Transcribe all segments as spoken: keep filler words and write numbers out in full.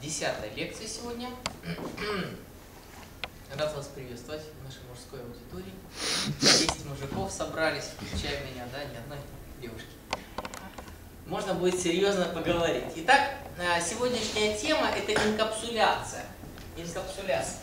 десятая лекция сегодня. Рад вас приветствовать в нашей мужской аудитории. десять мужиков собрались, включая меня, да, ни одной девушки. Можно будет серьезно поговорить. Итак, сегодняшняя тема – это инкапсуляция. Инкапсуляция.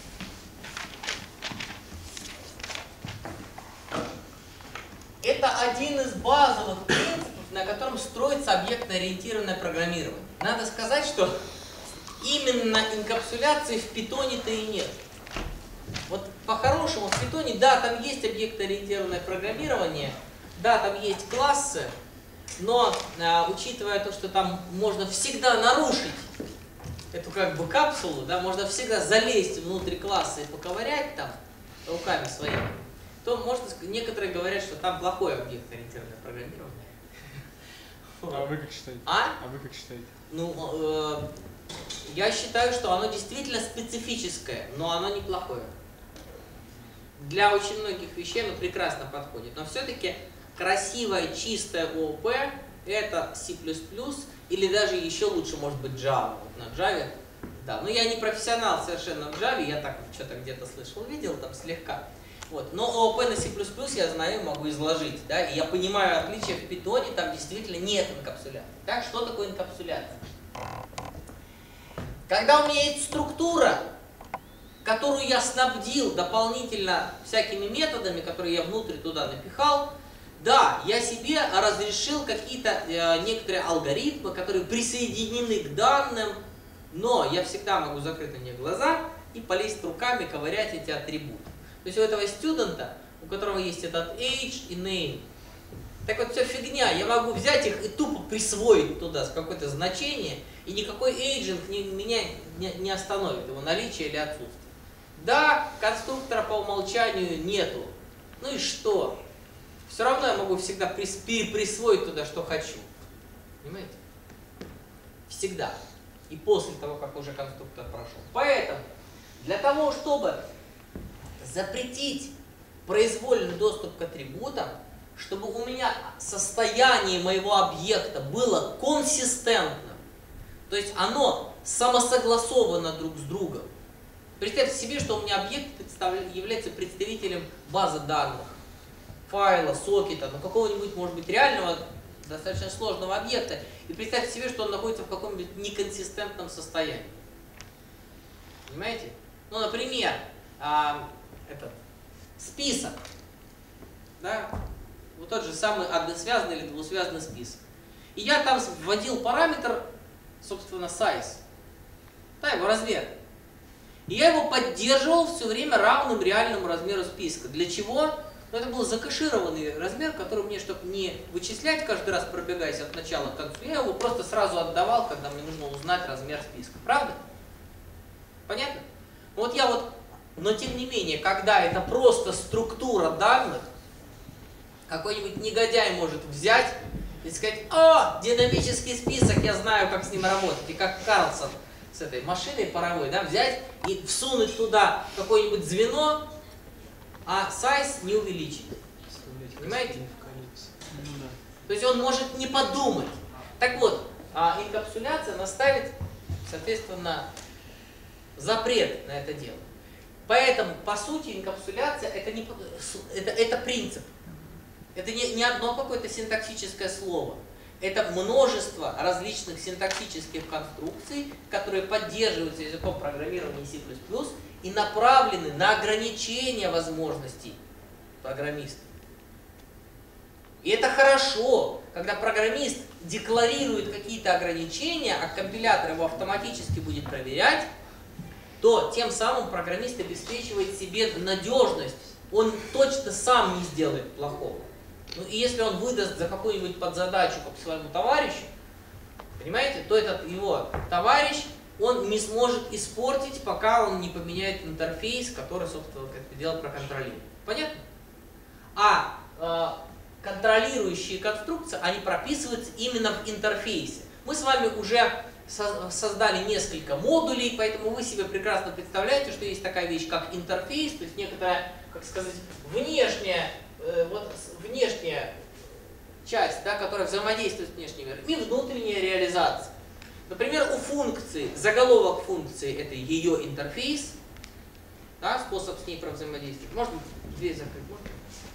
Это один из базовых принципов, на котором строится объектно-ориентированное программирование. Надо сказать, что именно инкапсуляции в питоне-то и нет. Вот по-хорошему в питоне, да, там есть объектно-ориентированное программирование, да, там есть классы, но а, учитывая то, что там можно всегда нарушить эту как бы капсулу, да, можно всегда залезть внутрь класса и поковырять там руками своими, то можно, некоторые говорят, что там плохое объектно-ориентированное программирование. А вы как считаете? А? А вы как считаете? Ну, э, я считаю, что оно действительно специфическое, но оно неплохое. Для очень многих вещей оно прекрасно подходит. Но все-таки красивое, чистое ООП – это си плюс плюс или даже еще лучше, может быть, Java. Вот на Java, да. Но я не профессионал совершенно в Java, я так что-то где-то слышал, видел там слегка. Вот. Но ООП на си плюс плюс я знаю, могу изложить. Да? И я понимаю отличия в питоне, там действительно нет инкапсуляции. Так, что такое инкапсуляция? Когда у меня есть структура, которую я снабдил дополнительно всякими методами, которые я внутрь туда напихал, да, я себе разрешил какие-то э, некоторые алгоритмы, которые присоединены к данным, но я всегда могу закрыть на них глаза и полезть руками, ковырять эти атрибуты. То есть у этого студента, у которого есть этот age и name, так вот вся фигня, я могу взять их и тупо присвоить туда какое-то значение, и никакой эйджинг не, меня не, не остановит, его наличие или отсутствие. Да, конструктора по умолчанию нету. Ну и что? Все равно я могу всегда прис, присвоить туда, что хочу. Понимаете? Всегда. И после того, как уже конструктор прошел. Поэтому, для того, чтобы запретить произвольный доступ к атрибутам, чтобы у меня состояние моего объекта было консистентным, то есть оно самосогласовано друг с другом. Представьте себе, что у меня объект является представителем базы данных, файла, сокета, ну какого-нибудь, может быть, реального, достаточно сложного объекта. И представьте себе, что он находится в каком-нибудь неконсистентном состоянии. Понимаете? Ну, например, а, этот список. Да? Вот тот же самый односвязанный или двусвязанный список. И я там вводил параметр, собственно, size. Да, его размер. И я его поддерживал все время равным реальному размеру списка. Для чего? Ну, это был закэшированный размер, который мне, чтобы не вычислять каждый раз, пробегаясь от начала к концу, я его просто сразу отдавал, когда мне нужно узнать размер списка. Правда? Понятно? Вот я вот, но тем не менее, когда это просто структура данных, какой-нибудь негодяй может взять и сказать: о, динамический список, я знаю, как с ним работать. И как Карлсон с этой машиной паровой, да, взять и всунуть туда какое-нибудь звено, а size не увеличить. Понимаете? То есть он может не подумать. Так вот, а инкапсуляция наставит, соответственно, запрет на это дело. Поэтому, по сути, инкапсуляция это, не, это, это принцип. Это не, не одно какое-то синтаксическое слово. Это множество различных синтаксических конструкций, которые поддерживаются языком программирования си плюс плюс и направлены на ограничение возможностей программиста. И это хорошо, когда программист декларирует какие-то ограничения, а компилятор его автоматически будет проверять, то тем самым программист обеспечивает себе надежность. Он точно сам не сделает плохого. Ну и если он выдаст за какую-нибудь подзадачу как своему товарищу, понимаете, то этот его товарищ, он не сможет испортить, пока он не поменяет интерфейс, который, собственно, это дело проконтролирует. Понятно? А э, контролирующие конструкции, они прописываются именно в интерфейсе. Мы с вами уже со создали несколько модулей, поэтому вы себе прекрасно представляете, что есть такая вещь, как интерфейс, то есть некоторая, как сказать, внешняя, э, вот, внешняя часть, да, которая взаимодействует с внешним миром, и внутренняя реализация. Например, у функции, заголовок функции это ее интерфейс, да, способ с ней взаимодействовать. Можно дверь закрыть? Можно?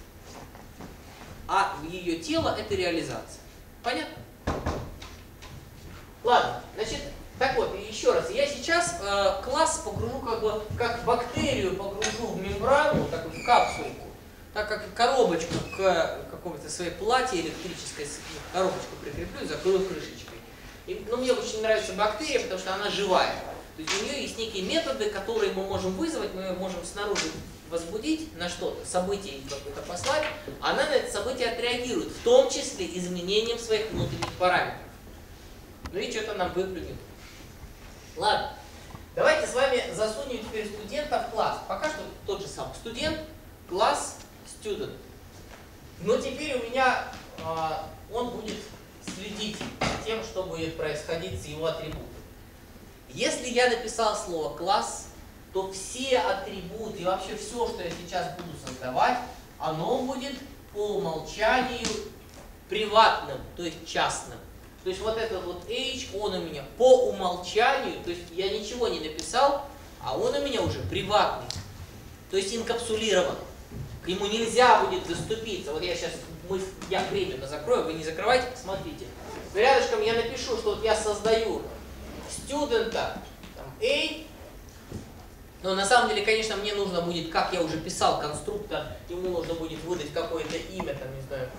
А ее тело это реализация. Понятно? Ладно, значит, так вот, еще раз, я сейчас э, класс погружу как бы, как бактерию погружу в мембрану, так вот в капсульку, так как коробочку к какому-то своей плате электрической коробочку прикреплю и закрою крышечкой. И, ну, мне очень нравится бактерия, потому что она живая. То есть у нее есть некие методы, которые мы можем вызвать, мы можем снаружи возбудить на что-то, событие какое-то послать, она на это событие отреагирует, в том числе изменением своих внутренних параметров. Ну и что-то нам выплюнет. Ладно, давайте с вами засунем теперь студента в класс. Пока что тот же самый студент, класс, student. Но теперь у меня э, он будет следить за тем, что будет происходить с его атрибутами. Если я написал слово класс, то все атрибуты и вообще все, что я сейчас буду создавать, оно будет по умолчанию приватным, то есть частным. То есть вот этот вот H, он у меня по умолчанию, то есть я ничего не написал, а он у меня уже приватный, то есть инкапсулирован. К нему нельзя будет заступиться. Вот я сейчас, мы, я временно закрою, вы не закрывайте, смотрите. Рядышком я напишу, что вот я создаю студента A, но на самом деле, конечно, мне нужно будет, как я уже писал, конструктор, ему нужно будет выдать какое-то имя, там, не знаю,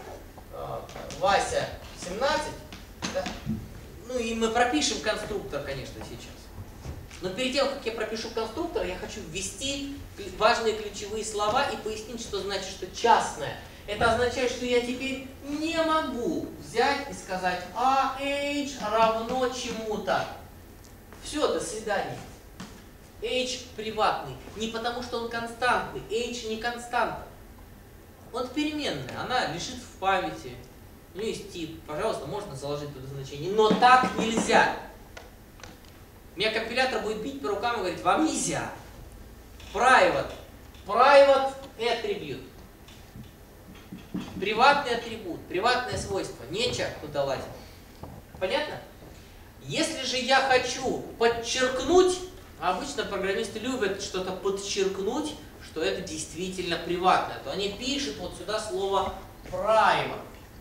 Вася семнадцать. Да? Ну и мы пропишем конструктор, конечно, сейчас. Но перед тем, как я пропишу конструктор, я хочу ввести важные ключевые слова и пояснить, что значит, что частное. Это означает, что я теперь не могу взять и сказать а h равно чему-то. Все, до свидания. H приватный. Не потому, что он константный. H не константа. Он переменная. Она лежит в памяти. У нее есть тип. Пожалуйста, можно заложить туда значение. Но так нельзя. Меня компилятор будет бить по рукам и говорить, вам нельзя. Private. Private attribute. Приватный атрибут, приватное свойство. Нечего туда лазить. Понятно? Если же я хочу подчеркнуть, а обычно программисты любят что-то подчеркнуть, что это действительно приватное, то они пишут вот сюда слово private.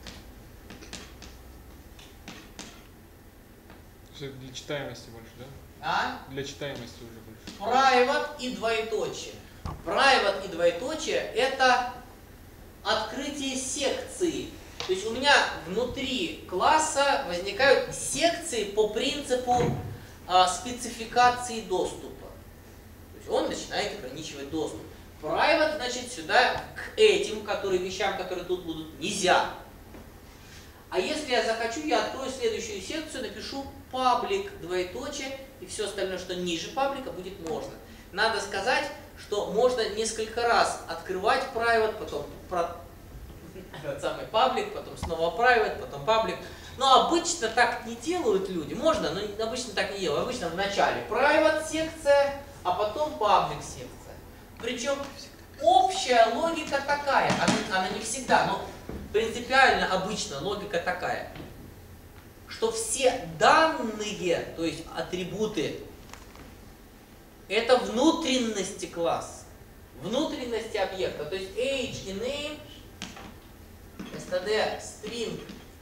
Для читаемости больше, да? А? Для читаемости уже больше. Private и двоеточие. Private и двоеточие это открытие секции. То есть у меня внутри класса возникают секции по принципу а, спецификации доступа. То есть он начинает ограничивать доступ. Private, значит, сюда к этим, которые, вещам, которые тут будут, нельзя. А если я захочу, я открою следующую секцию, напишу public, двоеточие, и все остальное, что ниже паблика, будет можно. Надо сказать, что можно несколько раз открывать private, потом про... этот самый паблик, потом снова private, потом паблик. Но обычно так не делают люди. Можно, но обычно так не делают. Обычно в начале private секция, а потом public секция. Причем общая логика такая, она, она не всегда, но принципиально обычно логика такая, что все данные, то есть атрибуты, это внутренности класса, внутренности объекта. То есть age и name, std string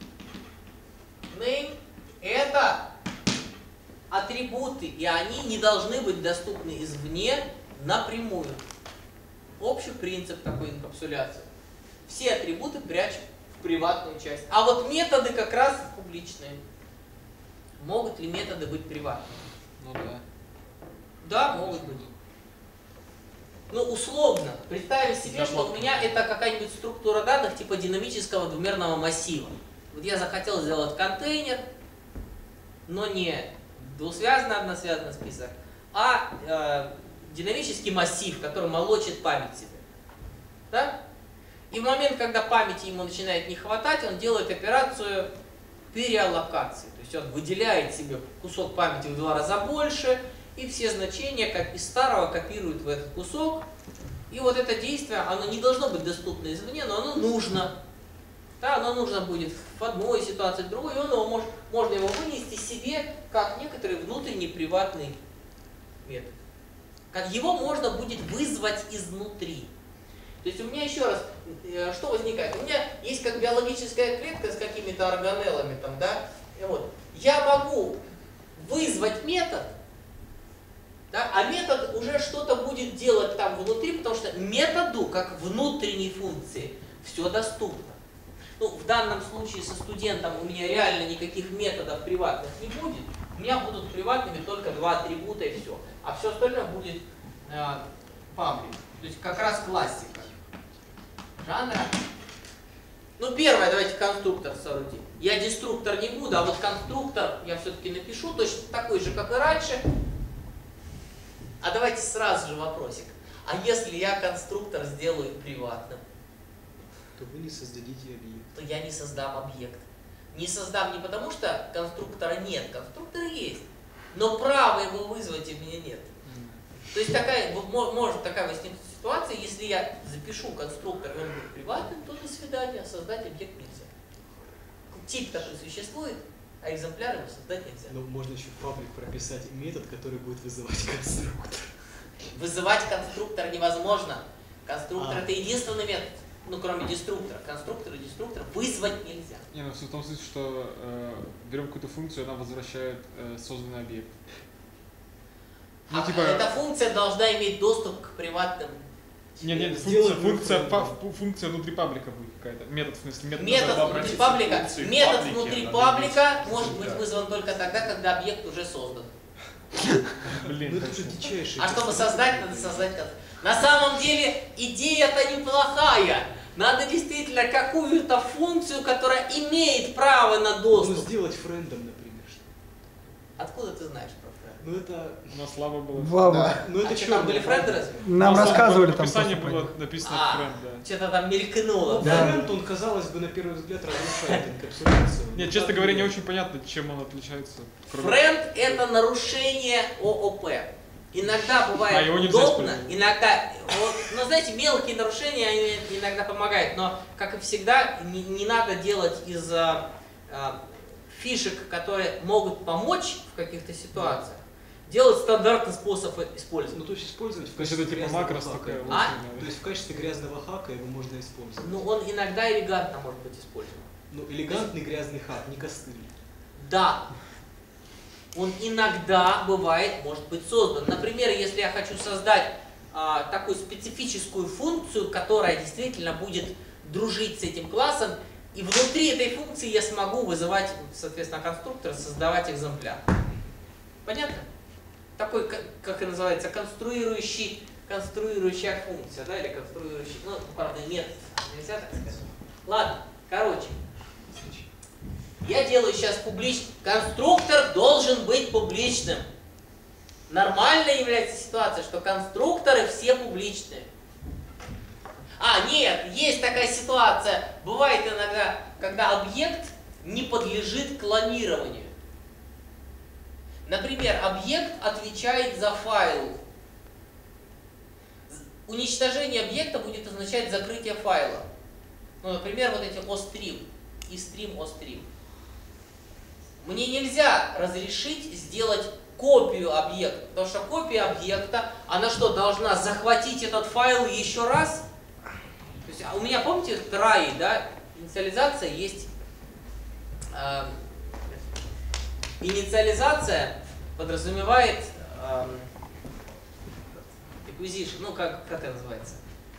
name это атрибуты, и они не должны быть доступны извне напрямую. Общий принцип такой инкапсуляции. Все атрибуты прячем в приватную часть. А вот методы как раз публичные. Могут ли методы быть приватными? Ну да. Да, могут быть. Ну, условно, представим себе, что у меня это какая-нибудь структура данных типа динамического двумерного массива. Вот я захотел сделать контейнер, но не двусвязанный односвязанный список, а э, динамический массив, который молочит память себе. Да? И в момент, когда памяти ему начинает не хватать, он делает операцию переаллокации. То есть он выделяет себе кусок памяти в два раза больше, и все значения как из старого копируют в этот кусок. И вот это действие, оно не должно быть доступно извне, но оно нужно. Да, оно нужно будет в одной ситуации, в другой, и он его может, можно его вынести себе как некоторый внутренний приватный метод. Как его можно будет вызвать изнутри. То есть у меня еще раз, что возникает? У меня есть как биологическая клетка с какими-то органеллами там, да? И вот. Я могу вызвать метод, да, а метод уже что-то будет делать там внутри, потому что методу, как внутренней функции, все доступно. Ну, в данном случае со студентом у меня реально никаких методов приватных не будет. У меня будут приватными только два атрибута и все. А все остальное будет э, паблик. То есть как раз классика жанра. Ну, первое, давайте конструктор соорудим. Я деструктор не буду, а вот конструктор я все-таки напишу, точно такой же, как и раньше. А давайте сразу же вопросик. А если я конструктор сделаю приватным? То вы не создадите объект. То я не создам объект. Не создам не потому, что конструктора нет, конструктор есть, но права его вызвать у меня нет. То есть такая, может такая возникнуть ситуация, если я запишу конструктор, и он будет приватным, то до свидания, создать объект нельзя. Тип такой существует, а экземпляр его создать нельзя. Но можно еще в паблик прописать метод, который будет вызывать конструктор. Вызывать конструктор невозможно. Конструктор А. это единственный метод. Ну, кроме деструктора. Конструктор и деструктор вызвать нельзя. Не, ну в том смысле, что э, берем какую-то функцию, она возвращает э, созданный объект. Ну, А типа... эта функция должна иметь доступ к приватным. Нет, нет, Сделай функция, функция, функцию. па- функция внутри паблика будет какая-то. Метод, в смысле, метод. Метод надо внутри обратиться паблика, к функции в метод паблике, внутри надо паблика иметь может быть экземпляр. вызван только тогда, когда объект уже создан. Ну Блин, это же точно. дичайший. А чтобы создать, надо создать конструктор. На самом деле идея-то неплохая. Надо действительно какую-то функцию, которая имеет право на Ну доступ. сделать френдом, например. Что? Откуда ты знаешь про френд? Ну это... Но слава было. Вова, Ну это А что, там были френды разве? нам Ну, рассказывали в там описании просто было про них. написано А, френд, да. что-то там мелькнуло. Ну, Да. френд, он, казалось бы, на первый взгляд разрушает инкапсуляцию. Нет, Ну, честно так говоря, и- не очень понятно, чем он отличается. кроме- Френд это нарушение ООП. Иногда А, бывает его нельзя удобно, использовать. иногда, вот, ну знаете, мелкие нарушения они иногда помогают, но, как и всегда, не, не надо делать из а, а, фишек, которые могут помочь в каких-то ситуациях, делать стандартный способ использования. Ну то есть использовать в То есть качестве это типа грязного макрос хака. такая. А? То есть в качестве грязного хака его можно использовать. Ну, он иногда элегантно может быть использован. Ну, элегантный грязный хак, не костыль. Да, он иногда бывает, может быть создан. Например, если я хочу создать а, такую специфическую функцию, которая действительно будет дружить с этим классом, и внутри этой функции я смогу вызывать, соответственно, конструктор, создавать экземпляр. Понятно? Такой, как, как и называется, конструирующий, конструирующая функция, да, или конструирующий, ну, правда, нет, нельзя так сказать. Ладно, короче. Я делаю сейчас публичный. Конструктор должен быть публичным. Нормально является ситуация, что конструкторы все публичные. А, нет, есть такая ситуация. Бывает иногда, когда объект не подлежит клонированию. Например, объект отвечает за файл. Уничтожение объекта будет означать закрытие файла. Ну, например, вот эти ostream и stream ostream. Мне нельзя разрешить сделать копию объекта, потому что копия объекта, она что, должна захватить этот файл еще раз? То есть, а у меня, помните, try, да, инициализация есть. Э, инициализация подразумевает э, acquisition, ну как, как это называется?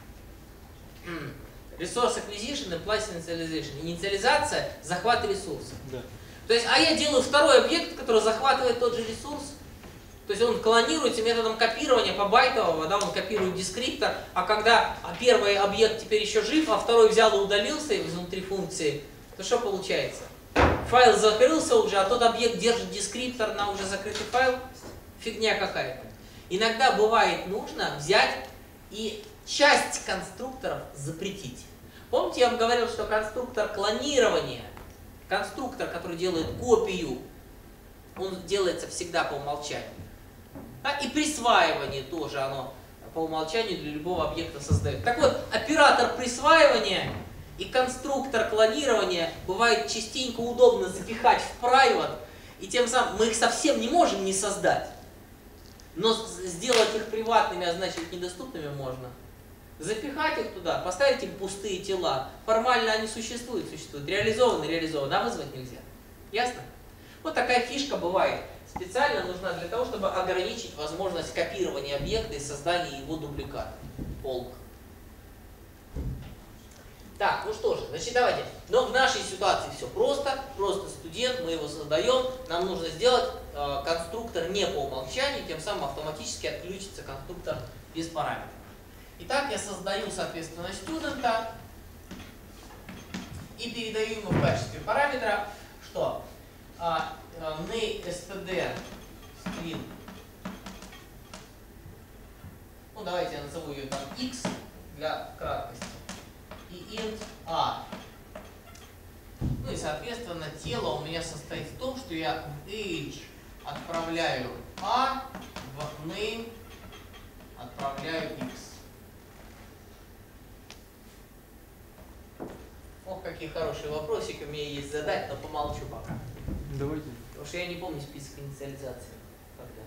Resource acquisition implies initialization. Инициализация – захват ресурса. Да. То есть, а я делаю второй объект, который захватывает тот же ресурс. То есть он клонируется методом копирования по байтового, да, он копирует дескриптор, а когда а первый объект теперь еще жив, а второй взял и удалился внутри функции, то что получается? Файл закрылся уже, а тот объект держит дескриптор на уже закрытый файл. Фигня какая-то. Иногда бывает нужно взять и часть конструкторов запретить. Помните, я вам говорил, что конструктор клонирования, конструктор, который делает копию, он делается всегда по умолчанию. Да? И присваивание тоже оно по умолчанию для любого объекта создает. Так вот, оператор присваивания И конструктор клонирования бывает частенько удобно запихать в private, и тем самым мы их совсем не можем не создать. Но сделать их приватными, а значит недоступными можно. Запихать их туда, поставить им пустые тела. Формально они существуют, существуют. Реализованы, реализованы, а вызвать нельзя. Ясно? Вот такая фишка бывает. Специально нужна для того, чтобы ограничить возможность копирования объекта и создания его дубликата. Полных. Так, ну что же, значит давайте. Но в нашей ситуации все просто. Просто студент, мы его создаем. Нам нужно сделать э, конструктор не по умолчанию, тем самым автоматически отключится конструктор без параметров. Итак, я создаю, соответственно, студента и передаю ему в качестве параметра, что а, а, name.std string, ну давайте я назову ее там x для краткости, и int a. Ну и, соответственно, тело у меня состоит в том, что я в age отправляю a, в name отправляю x. Ох, какие хорошие вопросики у меня есть задать, но помолчу пока. Давайте. Потому что я не помню список инициализации. Когда.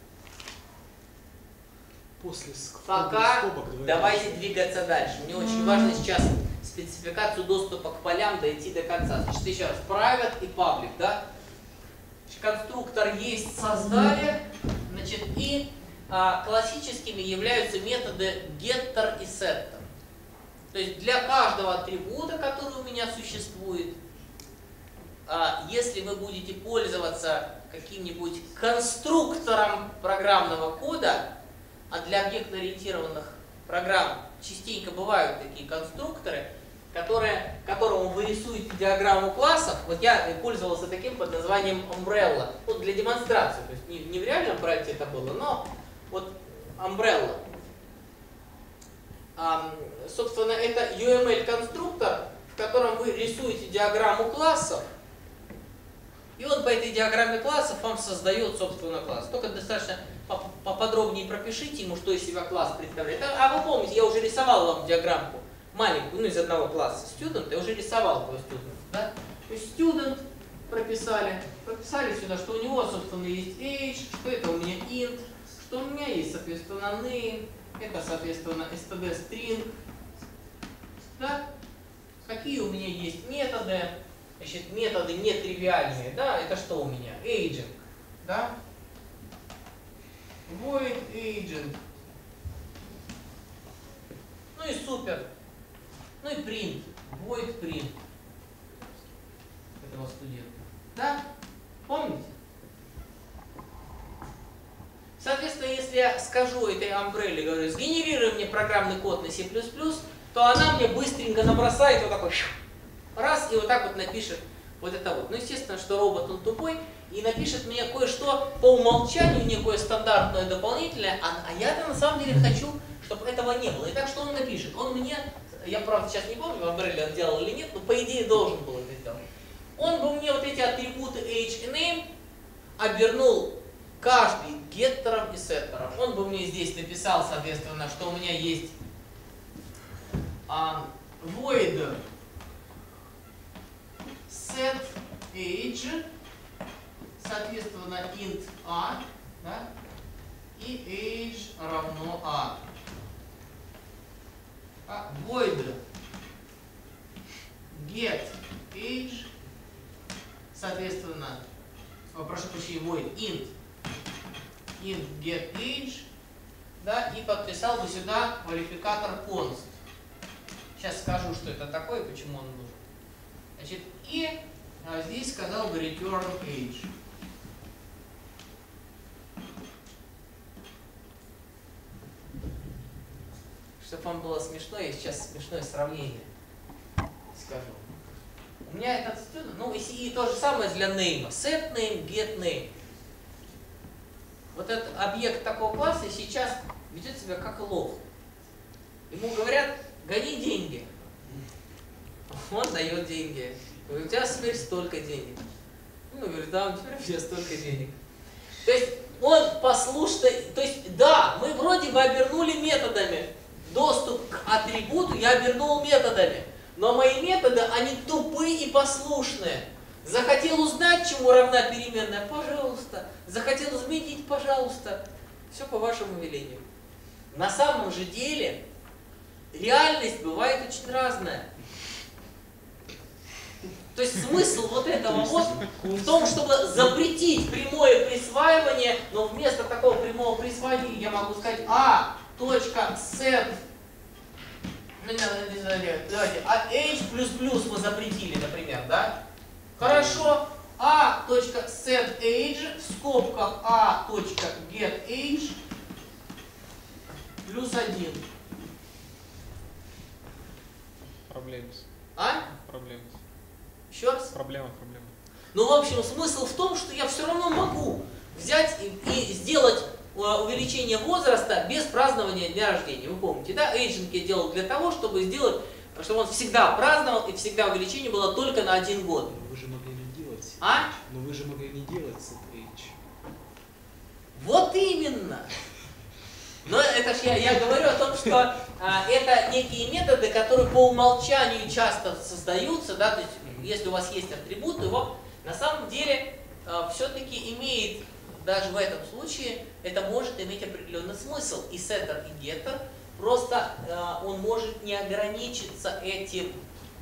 После ск- Пока скобок давайте двигаться дальше. Мне очень важно сейчас спецификацию доступа к полям дойти до конца. Значит, еще раз, private и public, да? Значит, конструктор есть, создали, значит, и а, классическими являются методы getter и setter. То есть для каждого атрибута, который у меня существует, если вы будете пользоваться каким-нибудь конструктором программного кода, а для объектно-ориентированных программ частенько бывают такие конструкторы, которые, которому вы рисуете диаграмму классов, вот я пользовался таким под названием Umbrella, вот для демонстрации, то есть не, не в реальном проекте это было, но вот Umbrella. Собственно, это ю эм эль-конструктор, в котором вы рисуете диаграмму классов, и он по этой диаграмме классов вам создает, собственно, класс. Только достаточно поподробнее пропишите ему, что из себя класс представляет. А вы помните, я уже рисовал вам диаграммку маленькую, ну, из одного класса student, я уже рисовал его student. Да? То есть student прописали, прописали сюда, что у него, собственно, есть age, что это у меня int, что у меня есть, соответственно, name. Это, соответственно, std string. Да? Какие у меня есть методы? Значит, методы нетривиальные. Да? Это что у меня? Aging. Да? Void aging. Ну и супер. Ну и print. Void print. Этого студента. Да? Помните? Соответственно, если я скажу этой Umbrella, говорю, сгенерируй мне программный код на C++, то она мне быстренько набросает вот такой раз и вот так вот напишет вот это вот. Ну, естественно, что робот он тупой и напишет мне кое-что по умолчанию, некое стандартное дополнительное, а, а я-то на самом деле хочу, чтобы этого не было. Итак, что он напишет? Он мне, я правда сейчас не помню, в Umbrella он делал или нет, но по идее должен был это сделать. Он бы мне вот эти атрибуты age и name обернул каждый геттером и сеттером. Он бы мне здесь написал, соответственно, что у меня есть а, void set age, соответственно, int a, да, и age равно a. А, void get age, соответственно, о, прошу прощения, void int int get age, да, и подписал бы сюда квалификатор const. Сейчас скажу, что это такое, почему он нужен. Значит, и а здесь сказал бы return age. Чтобы вам было смешно, я сейчас смешное сравнение скажу. У меня этот student, ну и то же самое для name. Set name, get name. Вот этот объект такого класса сейчас ведет себя как лох. Ему говорят, гони деньги. Он дает деньги. У тебя теперь столько денег. Ну, говорит, да, теперь у меня столько денег. То есть он послушный, то есть да, мы вроде бы обернули методами. Доступ к атрибуту я обернул методами. Но мои методы, они тупые и послушные. Захотел узнать, чему равна переменная, пожалуйста. Захотел изменить, пожалуйста. Все по вашему велению. На самом же деле, реальность бывает очень разная. То есть смысл вот этого вот в том, чтобы запретить прямое присваивание, но вместо такого прямого присваивания я могу сказать а точка set, давайте, а h плюс плюс мы запретили, например, да? Хорошо, a точка set age в скобках a точка get age плюс один. Проблема. А? Проблема. Еще раз? Проблема, проблема. Ну, в общем, смысл в том, что я все равно могу взять и, и сделать увеличение возраста без празднования дня рождения. Вы помните, да? Эйджинг я делал для того, чтобы сделать, чтобы он всегда праздновал и всегда увеличение было только на один год. Но вы же могли не делать. А? Но вы же могли не делать set age. Вот именно! Но это ж я, я говорю о том, что а, это некие методы, которые по умолчанию часто создаются, да, то есть если у вас есть атрибут, то его на самом деле а, все-таки имеет, даже в этом случае, это может иметь определенный смысл. И setter, и getter, просто а, он может не ограничиться этим.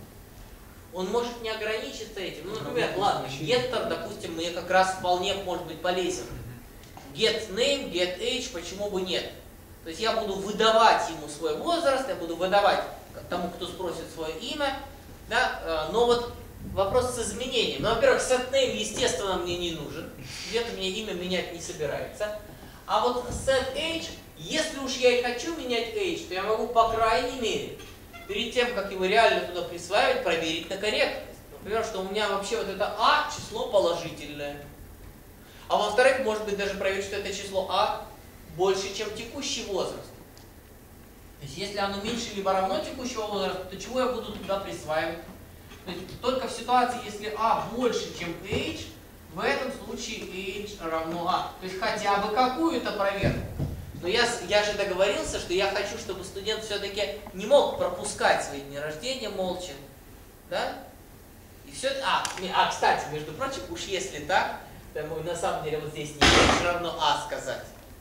Он может не ограничиться этим. Ну, например, ладно, getter, допустим, мне как раз вполне может быть полезен. Get name, get age, почему бы нет? То есть я буду выдавать ему свой возраст, я буду выдавать тому, кто спросит свое имя, да, но вот вопрос с изменением. Ну, во-первых, set name, естественно, мне не нужен, где-то мне имя менять не собирается. А вот set age, если уж я и хочу менять age, то я могу, по крайней мере, перед тем, как его реально туда присваивать, проверить на корректность. Например, что у меня вообще вот это а число положительное. А во-вторых, может быть, даже проверить, что это число а больше, чем текущий возраст. То есть, если оно меньше либо равно текущего возраста, то чего я буду туда присваивать? То есть, только в ситуации, если а больше, чем age, в этом случае age равно а. То есть, хотя бы какую-то проверку. Но я, я же договорился, что я хочу, чтобы студент все-таки не мог пропускать свои дни рождения молча. Да? И все, а, а, кстати, между прочим, уж если так, то мы на самом деле вот здесь не age равно а сказать,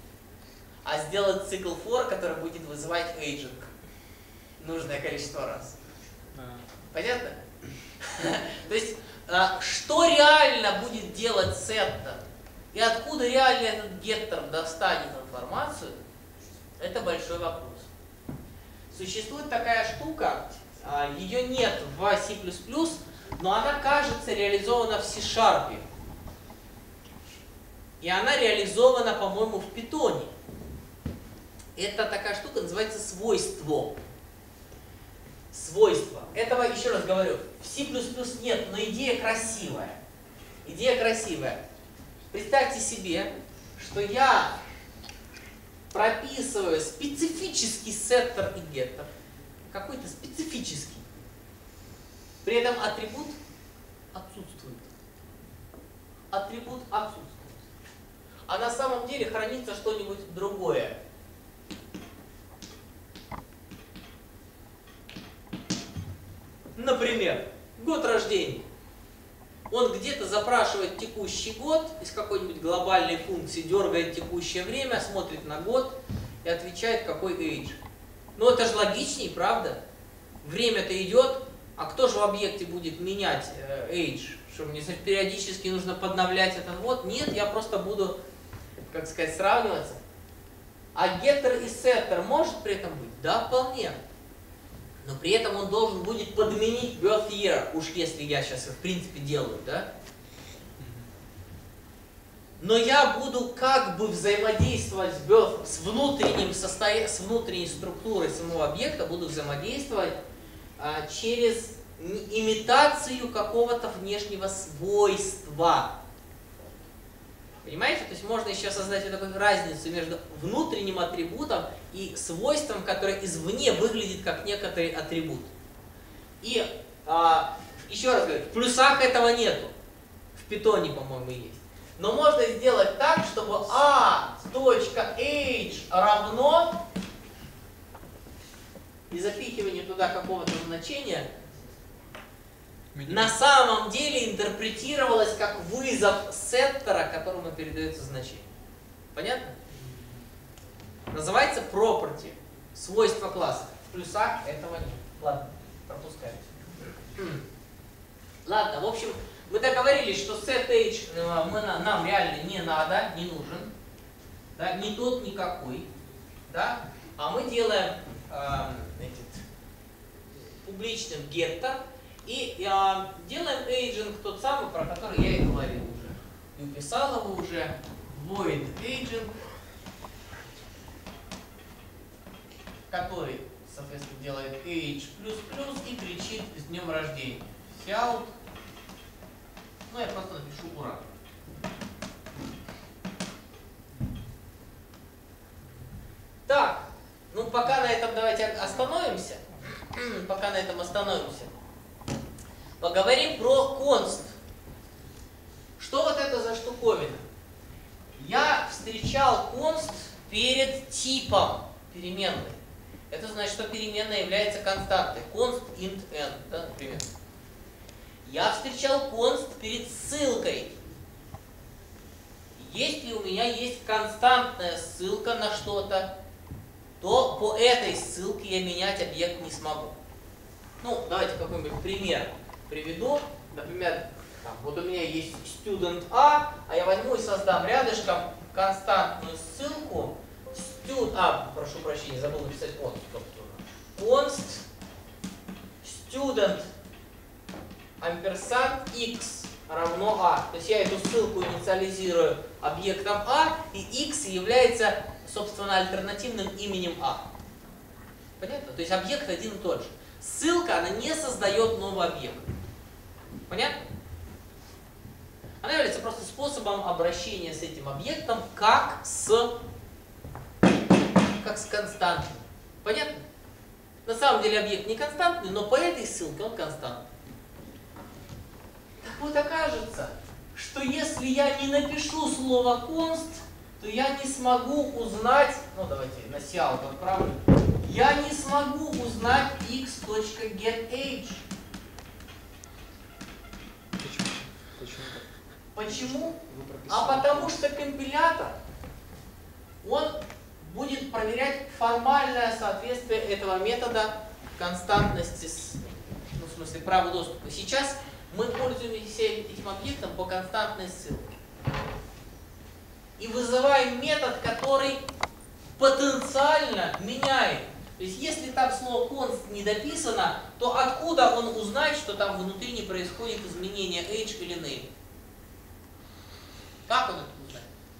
а сделать цикл for, который будет вызывать aging нужное количество раз. Да. Понятно? То есть, что реально будет делать setter и откуда реально этот getter достанет информацию, это большой вопрос. Существует такая штука, ее нет в C++, но она, кажется, реализована в C-Sharp. И она реализована, по-моему, в Python. Это такая штука, называется свойство. Свойство. Этого, еще раз говорю, в C++ нет, но идея красивая. Идея красивая. Представьте себе, что я прописываю специфический setter и getter. Какой-то специфический. При этом атрибут отсутствует. Атрибут отсутствует. А на самом деле хранится что-нибудь другое. Например, год рождения. Он где-то запрашивает текущий год из какой-нибудь глобальной функции, дергает текущее время, смотрит на год и отвечает, какой age. Ну это же логичнее, правда? Время-то идет, а кто же в объекте будет менять э, age? Что мне периодически нужно подновлять этот год? Нет, я просто буду, как сказать, сравниваться. А getter и setter может при этом быть? Да, вполне. Но при этом он должен будет подменить birth year, уж если я сейчас в принципе делаю, да? Но я буду как бы взаимодействовать с, birth, с, внутренним состоя... с внутренней структурой самого объекта, буду взаимодействовать а, через имитацию какого-то внешнего свойства. Понимаете? То есть можно еще создать вот такую разницу между внутренним атрибутом и свойством, которое извне выглядит как некоторый атрибут. И а, еще раз говорю, в плюсах этого нету. В питоне, по-моему, есть. Но можно сделать так, чтобы a.age равно и запихивание туда какого-то значения на самом деле интерпретировалось как вызов сеттера, которому передается значение. Понятно? Называется property, свойство класса. В плюсах этого нет. Ладно, пропускайте. Ладно, в общем, мы договорились, что setH мы, нам реально не надо, не нужен. Да, ни тот, никакой. Да? А мы делаем э, этот, публичным getter и э, делаем agent тот самый, про который я и говорил уже. И уписал его уже. Void agent, который, соответственно, делает age++ и кричит с днем рождения. Shout. Ну, я просто напишу ура. Так, ну пока на этом давайте остановимся. Пока на этом остановимся. Поговорим про const. Что вот это за штуковина? Я встречал const перед типом переменной. Это значит, что переменная является константой. Const int n, да, например. Я встречал const перед ссылкой. Если у меня есть константная ссылка на что-то, то по этой ссылке я менять объект не смогу. Ну, давайте какой-нибудь пример приведу. Например, там, вот у меня есть student A, а я возьму и создам рядышком константную ссылку. Stud... А, прошу прощения, забыл написать const. Const student ampersand x равно a. То есть я эту ссылку инициализирую объектом a, и x является, собственно, альтернативным именем a. Понятно? То есть объект один и тот же. Ссылка, она не создает новый объект. Понятно? Она является просто способом обращения с этим объектом как с, как с константным. Понятно? На самом деле объект не константный, но по этой ссылке он константный. Так вот окажется, что если я не напишу слово const, то я не смогу узнать, ну давайте на сиал отправлю, я не смогу узнать x.getAge. Почему? Почему так? Почему? А потому что компилятор, он будет проверять формальное соответствие этого метода константности, с, ну, в смысле права доступа. Сейчас мы пользуемся этим объектом по константной ссылке. И вызываем метод, который потенциально меняет. То есть если там слово const не дописано, то откуда он узнает, что там внутри не происходит изменения age или name? Как он это узнает?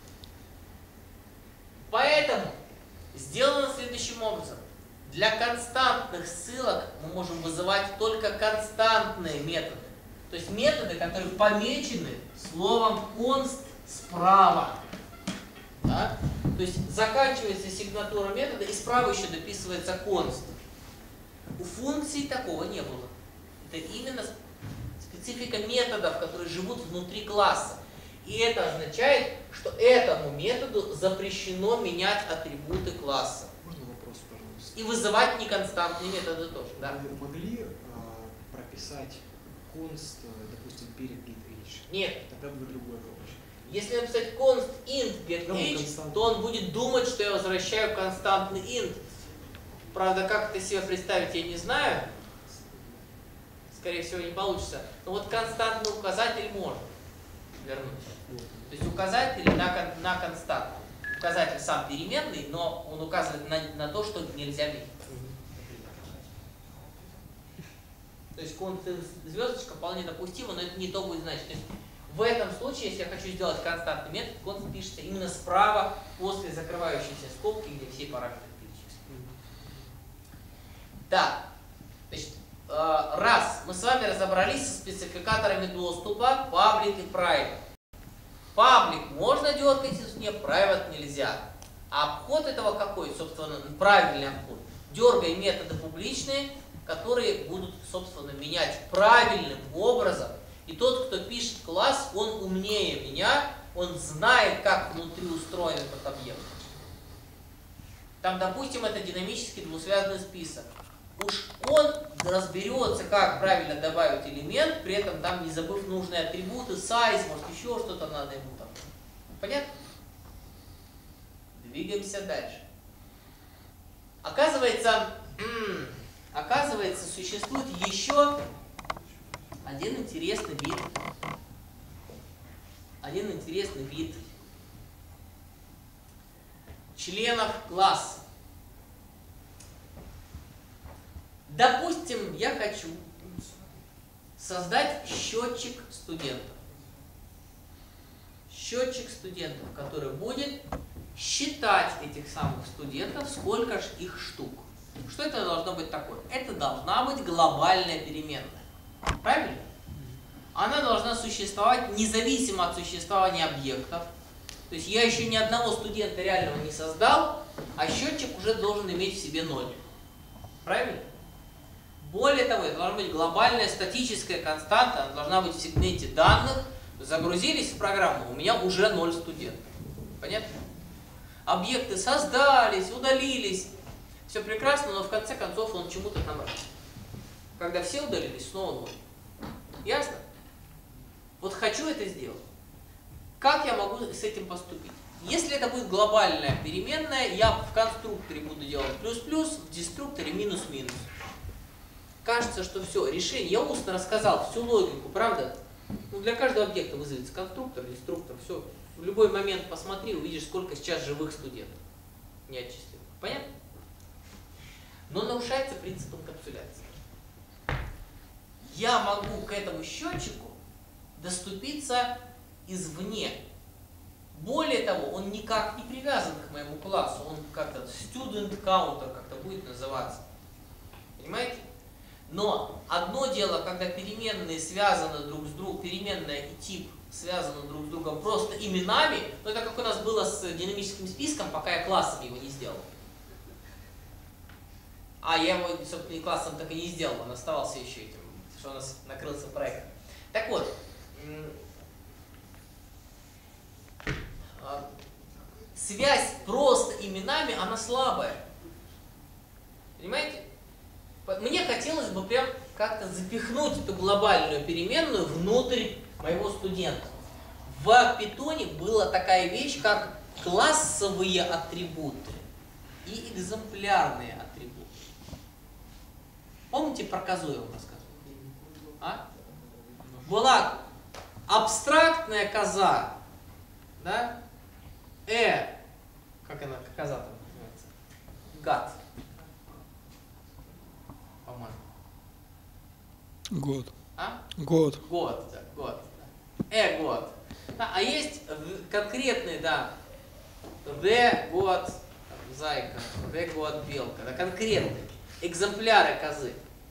Поэтому сделано следующим образом. Для константных ссылок мы можем вызывать только константные методы. То есть методы, которые помечены словом const справа. Да? То есть заканчивается сигнатура метода и справа еще дописывается const. У функций такого не было. Это именно специфика методов, которые живут внутри класса. И это означает, что этому методу запрещено менять атрибуты класса. Можно вопрос, пожалуйста? И вызывать неконстантные методы тоже. Да. Вы могли э, прописать const, допустим, перед getAge? Нет. Тогда будет другое вопрос. Если написать const int getAge, Ну, то он будет думать, что я возвращаю константный int. Правда, как это себе представить, я не знаю. Скорее всего, не получится. Но вот константный указатель можно вернуть. То есть указатель на, на константу. Указатель сам переменный, но он указывает на, на то, что нельзя менять. То есть const звездочка вполне допустима, но это не то будет значить. То есть в этом случае, если я хочу сделать константный метод, const пишется именно справа после закрывающейся скобки, где все параметры перечислены. Так, значит, раз мы с вами разобрались со спецификаторами доступа public и private. Public можно дергать извне, private нельзя. А обход этого какой? Собственно, правильный обход. Дергай методы публичные, которые будут, собственно, менять правильным образом. И тот, кто пишет класс, он умнее меня, он знает, как внутри устроен этот объект. Там, допустим, это динамический двусвязный список. уж он разберется, как правильно добавить элемент, при этом там не забыв нужные атрибуты, size, может еще что-то надо ему там. Понятно? Двигаемся дальше. Оказывается, оказывается, существует еще один интересный вид. Один интересный вид членов класса. Допустим, я хочу создать счетчик студентов. Счетчик студентов, который будет считать этих самых студентов, сколько же их штук. Что это должно быть такое? Это должна быть глобальная переменная. Правильно? Она должна существовать независимо от существования объектов. То есть я еще ни одного студента реального не создал, а счетчик уже должен иметь в себе ноль. Правильно? Более того, это должна быть глобальная статическая константа, она должна быть в сегменте данных. Загрузились в программу, у меня уже ноль студентов. Понятно? Объекты создались, удалились. Все прекрасно, но в конце концов он чему-то там равен. Когда все удалились, снова ноль. Ясно? Вот хочу это сделать. Как я могу с этим поступить? Если это будет глобальная переменная, я в конструкторе буду делать плюс-плюс, в деструкторе минус-минус. Кажется, что все, решение. Я устно рассказал всю логику, правда? Ну, для каждого объекта вызовется конструктор, деструктор, все. В любой момент посмотри, увидишь, сколько сейчас живых студентов не отчислено. Понятно? Но нарушается принцип инкапсуляции. Я могу к этому счетчику доступиться извне. Более того, он никак не привязан к моему классу, он как-то student counter как-то будет называться. Понимаете? Но одно дело, когда переменные связаны друг с другом, переменная и тип связаны друг с другом просто именами, но это как у нас было с динамическим списком, пока я классом его не сделал. А я его, собственно, и классом так и не сделал, он оставался еще этим, что у нас накрылся проект. Так вот, связь просто именами, она слабая. Понимаете? Мне хотелось бы прям как-то запихнуть эту глобальную переменную внутрь моего студента. В питоне была такая вещь, как классовые атрибуты и экземплярные атрибуты. Помните, про козу я вам рассказывал? А? Была абстрактная коза, да? Э, как она, как коза там называется? Гад. По-моему. Год. А? Год. Год, да, год. Э, год. Да, а есть конкретный, да, the год, там, зайка, the год, белка, да, конкретные экземпляры козы.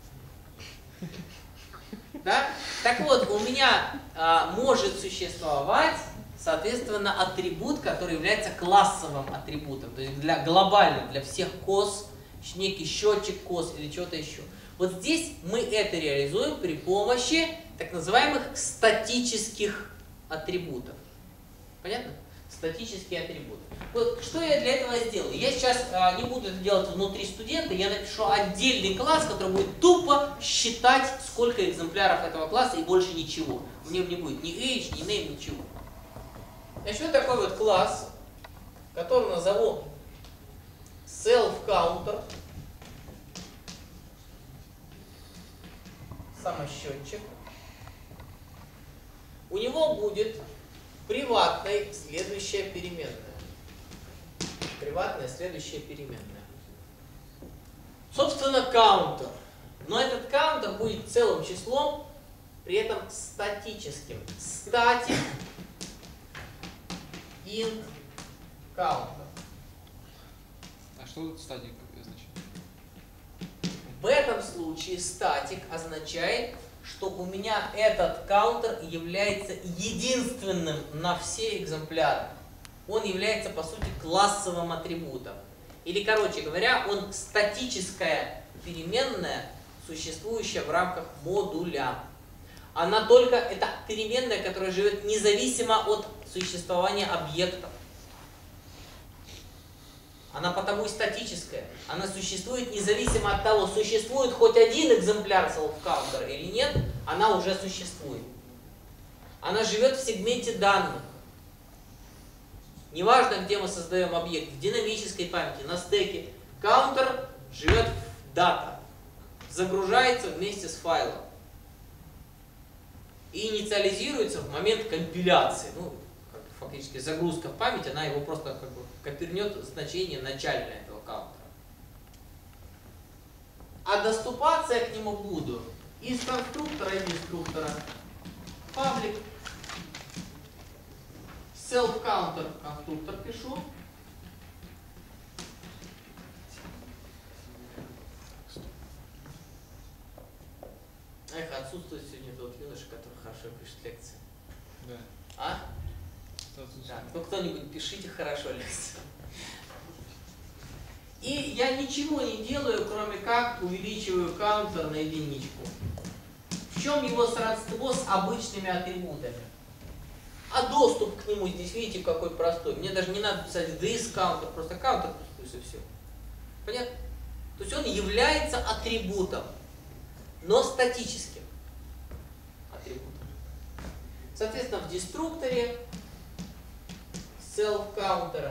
Да? Так вот, у меня а, может существовать, соответственно, атрибут, который является классовым атрибутом, то есть для глобальным, для всех коз, некий счетчик коз или что-то еще. Вот здесь мы это реализуем при помощи так называемых статических атрибутов. Понятно? Статические атрибуты. Вот что я для этого сделаю? Я сейчас а, не буду это делать внутри студента, я напишу отдельный класс, который будет тупо считать, сколько экземпляров этого класса и больше ничего. В нем не будет ни age, ни name, ничего. Значит, вот такой вот класс, который назову self-counter, самосчетчик. У него будет приватная следующая переменная. Приватная следующая переменная. Собственно, counter. Но этот counter будет целым числом, при этом статическим. Static int counter. А что тут статик означает? В этом случае статик означает, что у меня этот каунтер является единственным на все экземпляры. Он является, по сути, классовым атрибутом. Или, короче говоря, он статическая переменная, существующая в рамках модуля. Она только, это переменная, которая живет независимо от существования объектов. Она потому и статическая. Она существует независимо от того, существует хоть один экземпляр self-counter или нет, она уже существует. Она живет в сегменте данных. Неважно, где мы создаем объект, в динамической памяти, на стеке. Каунтер живет в дата, загружается вместе с файлом и инициализируется в момент компиляции. Ну, фактически загрузка в память, она его просто как бы копернет значение начальное этого каунтера. А доступаться я к нему буду из конструктора и деструктора. Public self-counter конструктор пишу. Эх, отсутствует сегодня тот юноша, который хорошо пишет лекции. Да. А? Да. Ну кто-нибудь пишите хорошо лекцию. И я ничего не делаю, кроме как увеличиваю каунтер на единичку. В чем его сродство с обычными атрибутами? А доступ к нему здесь, видите, какой простой. Мне даже не надо писать this counter, просто counter плюс и все. Понятно? То есть он является атрибутом, но статическим атрибутом. Соответственно, в деструкторе self-counter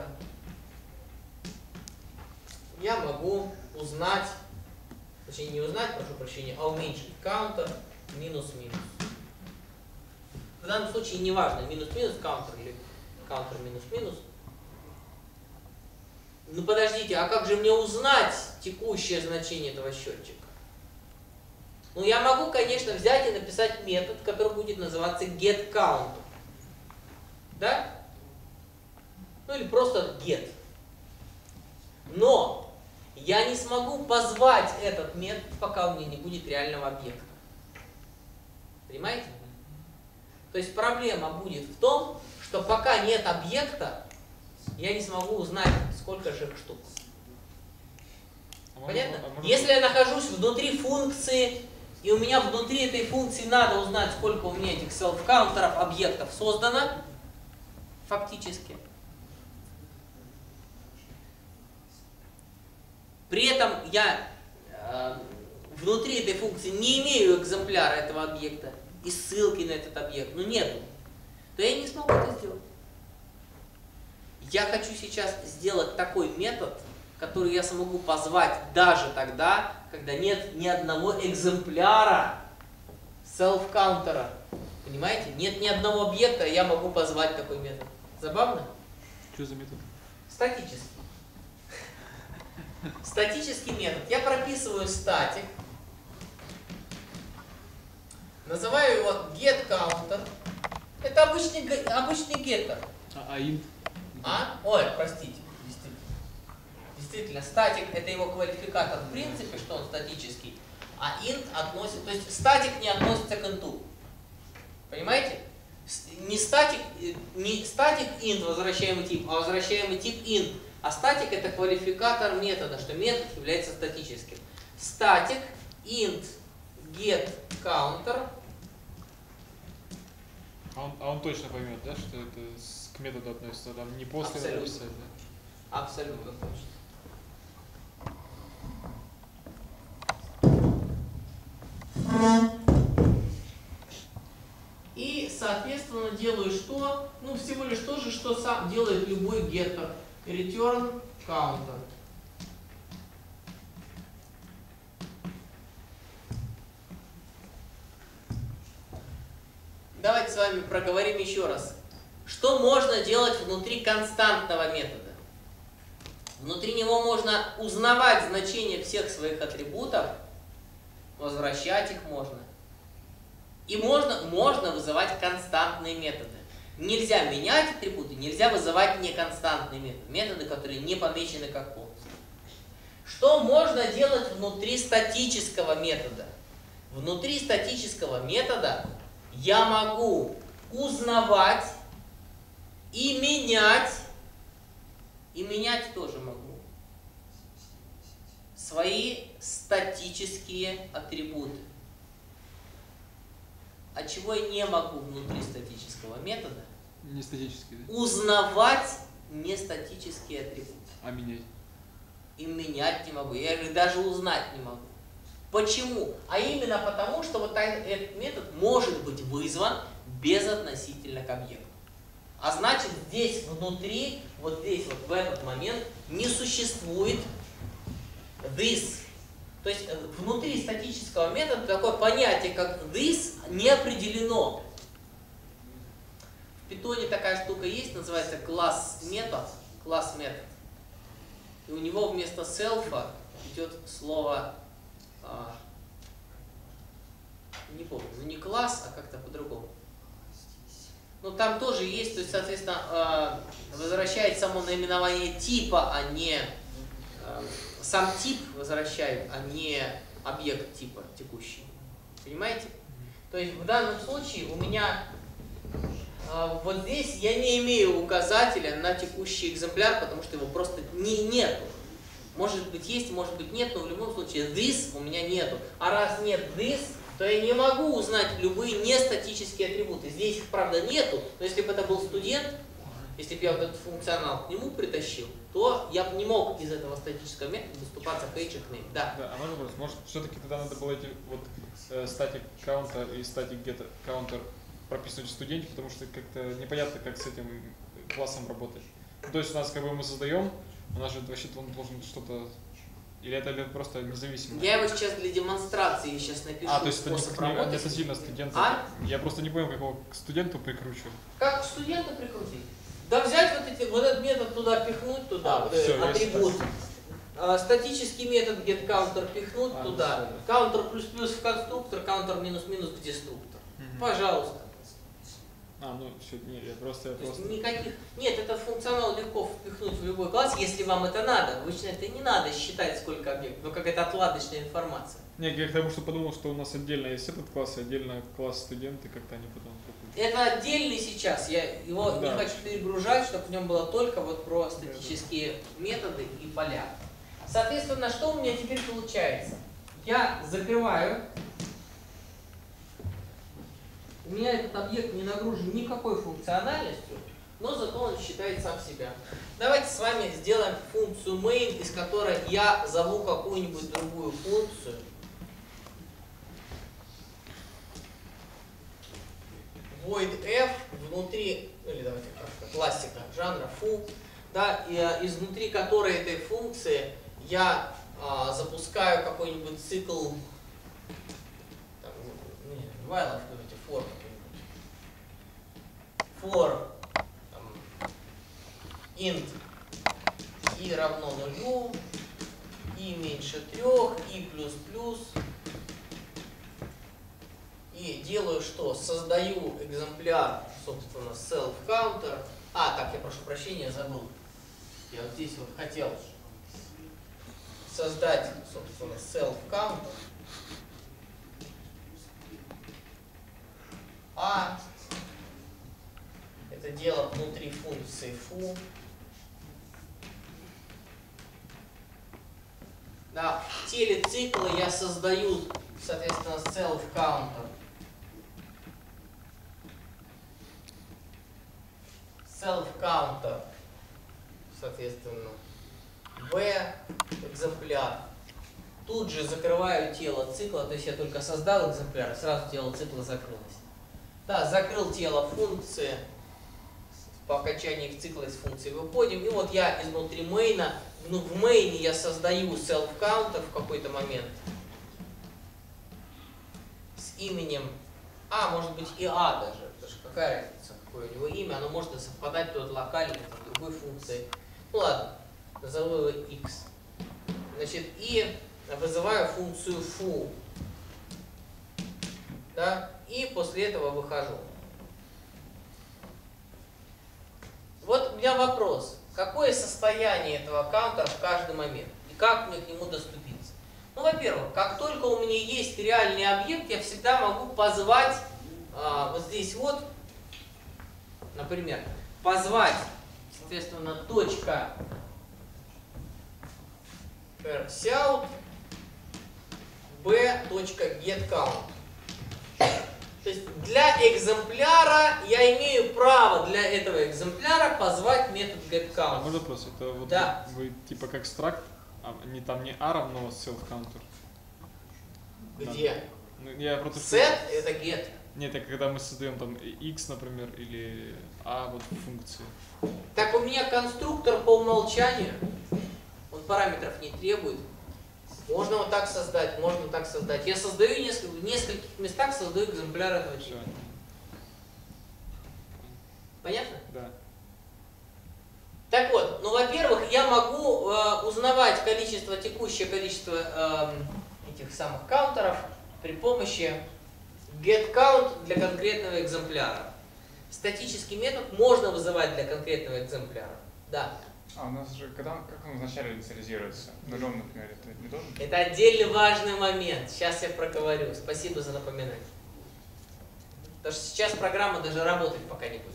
я могу узнать, точнее не узнать, прошу прощения, а уменьшить counter минус-минус. В данном случае не важно, минус-минус counter или counter минус-минус. Ну подождите, а как же мне узнать текущее значение этого счетчика? Ну я могу, конечно, взять и написать метод, который будет называться getCount. Да? Ну или просто get. Но я не смогу позвать этот метод, пока у меня не будет реального объекта. Понимаете? То есть проблема будет в том, что пока нет объекта, я не смогу узнать, сколько же их штук. Понятно? Если я нахожусь внутри функции, и у меня внутри этой функции надо узнать, сколько у меня этих self-counter'ов, объектов создано, фактически. При этом я э, внутри этой функции не имею экземпляра этого объекта и ссылки на этот объект, ну нету, то я не смогу это сделать. Я хочу сейчас сделать такой метод, который я смогу позвать даже тогда, когда нет ни одного экземпляра self-counter. Понимаете? Нет ни одного объекта, я могу позвать такой метод. Забавно? Что за метод? Статический. Статический метод. Я прописываю статик, называю его getCounter. Это обычный, обычный getter. А, а int? А? Ой, простите. Действительно. Действительно, статик это его квалификатор в принципе, что он статический, а int относится, то есть статик не относится к инту. Понимаете? Не статик, не статик int возвращаемый тип, а возвращаемый тип int. А статик это квалификатор метода, что метод является статическим. Статик int getCounter. А он, а он точно поймет, да, что это с, к методу относится, там не после Абсолютно. написать, да? Абсолютно точно. И, соответственно, делаю что? Ну, всего лишь то же, что сам делает любой getter. Return counter. Давайте с вами проговорим еще раз. Что можно делать внутри константного метода? Внутри него можно узнавать значение всех своих атрибутов, возвращать их можно. И можно, можно вызывать константные методы. Нельзя менять атрибуты, нельзя вызывать неконстантные методы. Методы, которые не помечены как конст. Что можно делать внутри статического метода? Внутри статического метода я могу узнавать и менять, и менять тоже могу, свои статические атрибуты. А чего я не могу внутри статического метода? Не статический, да? Узнавать нестатические атрибуты. А менять? и менять не могу, я их даже узнать не могу. Почему? А именно потому, что вот этот метод может быть вызван безотносительно к объекту. А значит, здесь внутри, вот здесь вот в этот момент не существует this. То есть внутри статического метода такое понятие, как this, не определено. В Python такая штука есть, называется класс метод, класс метод. И у него вместо self идет слово, а, не помню, ну не класс, а как-то по-другому. Ну там тоже есть, то есть, соответственно, а, возвращает само наименование типа, а не а, сам тип возвращает, а не объект типа текущий. Понимаете? То есть в данном случае у меня а, вот здесь я не имею указателя на текущий экземпляр, потому что его просто не, нету. Может быть есть, может быть нет, но в любом случае this у меня нету. А раз нет this, то я не могу узнать любые нестатические атрибуты. Здесь их, правда, нету, но если бы это был студент, если бы я вот этот функционал к нему притащил, то я бы не мог из этого статического метода доступаться к age name. Да. Да, а можно вопрос? Может, все-таки тогда надо было эти вот э, static counter и static get counter прописывать в студенте, потому что как-то непонятно, как с этим классом работать. Ну, то есть у нас как бы мы создаем, у нас же вообще он должен что-то. Или это просто независимо? Я его сейчас для демонстрации сейчас напишу. А, то есть это способ не, не работы. относительно студента. А? Я просто не понял, как его к студенту прикручивать. Как к студенту прикрутить? Да взять вот, эти, вот этот метод туда, пихнуть туда, А, вот все, этот атрибут. есть. А, статический метод getCounter пихнуть А, туда. все, Counter плюс-плюс в конструктор, counter минус-минус в деструктор. Угу. Пожалуйста. А, ну все, не, я просто, я То есть просто... никаких. Нет, этот функционал легко впихнуть в любой класс, если вам это надо. Обычно это не надо считать, сколько объектов, но какая-то отладочная информация. Не, я к тому, что подумал, что у нас отдельно есть этот класс, и отдельно класс студенты, как-то они потом прикрутят. Это отдельный сейчас, я его Да. не хочу перегружать, чтобы в нем было только вот про статические методы и поля. Соответственно, что у меня теперь получается? Я закрываю. У меня этот объект не нагружен никакой функциональностью, но зато он считает сам себя. Давайте с вами сделаем функцию main, из которой я зову какую-нибудь другую функцию. Void f внутри, или давайте как классика жанра foo, да, и, а, изнутри которой этой функции я а, запускаю какой-нибудь цикл, там, не, не while, а давайте for какой-нибудь. For там, int i равно нулю, i меньше трех, i плюс плюс. И делаю что? Создаю экземпляр, собственно, self-counter. А, так, я прошу прощения, забыл. Я вот здесь вот хотел создать, собственно, self-counter. А это дело внутри функции foo. Да, в теле цикла я создаю, соответственно, self-counter. Self-counter, соответственно, v экземпляр. Тут же закрываю тело цикла, то есть я только создал экземпляр, сразу тело цикла закрылось. Да, закрыл тело функции, по окончании их цикла из функции выходим, и вот я изнутри мейна, ну, в мейне я создаю self-counter в какой-то момент с именем, а, может быть и а даже, потому что какая разница, какое у него имя, оно может совпадать тут локально, там, другой функции. Ну ладно, назову его x. Значит, и вызываю функцию foo. Да, и после этого выхожу. Вот у меня вопрос. Какое состояние этого аккаунта в каждый момент? И как мне к нему доступиться? Ну, во-первых, как только у меня есть реальный объект, я всегда могу позвать а, вот здесь вот, например, позвать, соответственно, точка parseout b.getCount. То есть для экземпляра я имею право для этого экземпляра позвать метод А getCount. можно вопрос? Это вот Да. вы типа как стракт А, не там не A равно self-counter. Где? Ну, я просто... Set это get. Нет, это когда мы создаем там x, например, или a вот функции. Так у меня конструктор по умолчанию, он параметров не требует. Можно вот так создать, можно так создать. Я создаю несколько, в нескольких местах создаю экземпляр этого типа. Понятно? Да. Так вот, ну, во-первых, я могу э, узнавать количество, текущее количество э, этих самых каунтеров при помощи getCount для конкретного экземпляра. Статический метод можно вызывать для конкретного экземпляра. Да. А у нас же, когда, как он вначале инициализируется? Нулем, например, это не должен? Это отдельный важный момент. Сейчас я проговорю. Спасибо за напоминание. Потому что сейчас программа даже работать пока не будет.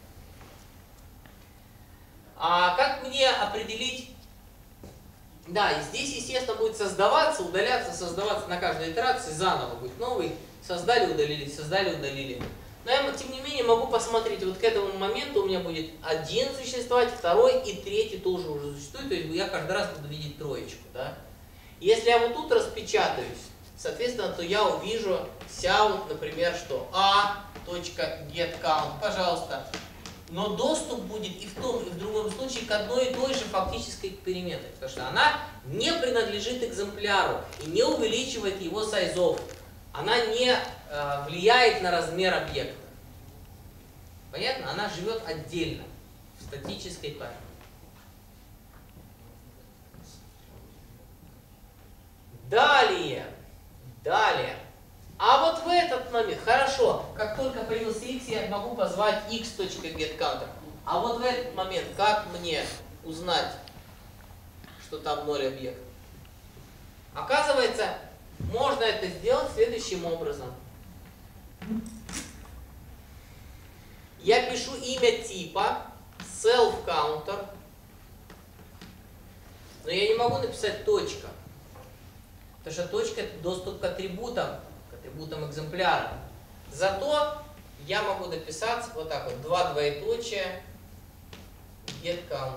А как мне определить? Да, и здесь, естественно, будет создаваться, удаляться, создаваться на каждой итерации, заново будет новый. Создали, удалили, создали, удалили. Но я, тем не менее, могу посмотреть, вот к этому моменту у меня будет один существовать, второй и третий тоже уже существует. То есть я каждый раз буду видеть троечку. Да? Если я вот тут распечатаюсь, соответственно, то я увижу sound, например, что a.getCount, пожалуйста. Но доступ будет и в том, и в другом случае к одной и той же фактической переменной, потому что она не принадлежит экземпляру и не увеличивает его сайзов. Она не э, влияет на размер объекта. Понятно? Она живет отдельно, в статической памяти. Далее. Далее. А вот в этот момент, хорошо, как только появился x, я могу позвать x.getCounter. А вот в этот момент, как мне узнать, что там ноль объект? Оказывается, можно это сделать следующим образом. Я пишу имя типа self-counter, но я не могу написать точка, потому что точка — это доступ к атрибутам, к атрибутам экземпляра. Зато я могу дописать вот так вот, два двоеточия, getCounter.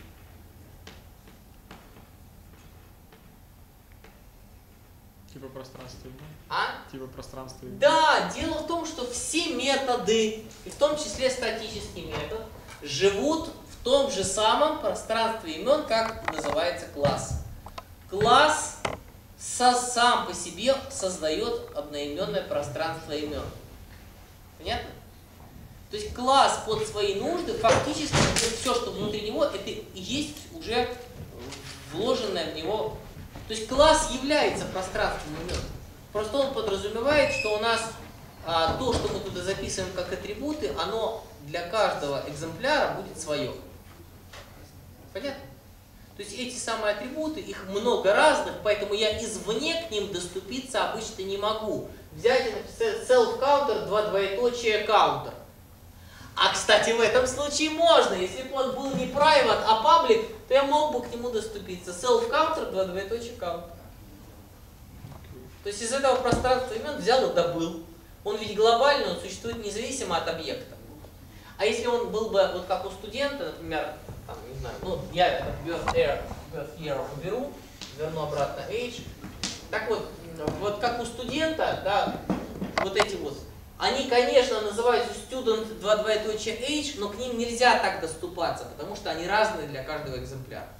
Типа пространство имен? А? Типа пространство имен? Да, дело в том, что все методы, и в том числе статический метод, живут в том же самом пространстве имен, как называется класс. Класс со, сам по себе создает одноименное пространство имен. Понятно? То есть класс под свои нужды, фактически все, что внутри него, это и есть уже вложенное в него. То есть класс является пространством имен. Просто он подразумевает, что у нас а, то, что мы туда записываем как атрибуты, оно для каждого экземпляра будет свое. Понятно? То есть эти самые атрибуты, их много разных, поэтому я извне к ним доступиться обычно не могу. Взять и написать self-counter, два двоеточия counter. А, кстати, в этом случае можно. Если бы он был не private, а public, то я мог бы к нему доступиться. Self-counter, два двоеточия counter. То есть из этого пространства имен взял и добыл. Он ведь глобальный, он существует независимо от объекта. А если он был бы, вот как у студента, например, там, не знаю, ну, я этот birth year, birth year уберу, верну обратно age. Так вот, вот как у студента, да, вот эти вот, они, конечно, называются student два двоеточия age, но к ним нельзя так доступаться, потому что они разные для каждого экземпляра.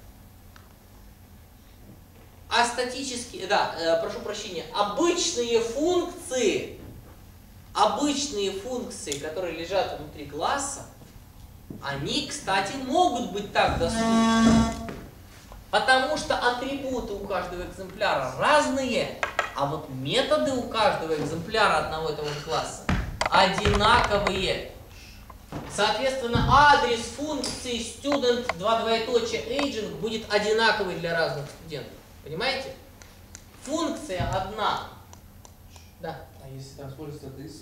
А статические, да, э, прошу прощения, обычные функции, обычные функции, которые лежат внутри класса, они, кстати, могут быть так доступны. Потому что атрибуты у каждого экземпляра разные, а вот методы у каждого экземпляра одного этого же класса одинаковые. Соответственно, адрес функции student два двоеточия agent будет одинаковый для разных студентов. Понимаете? Функция одна. Да. А если там используется this?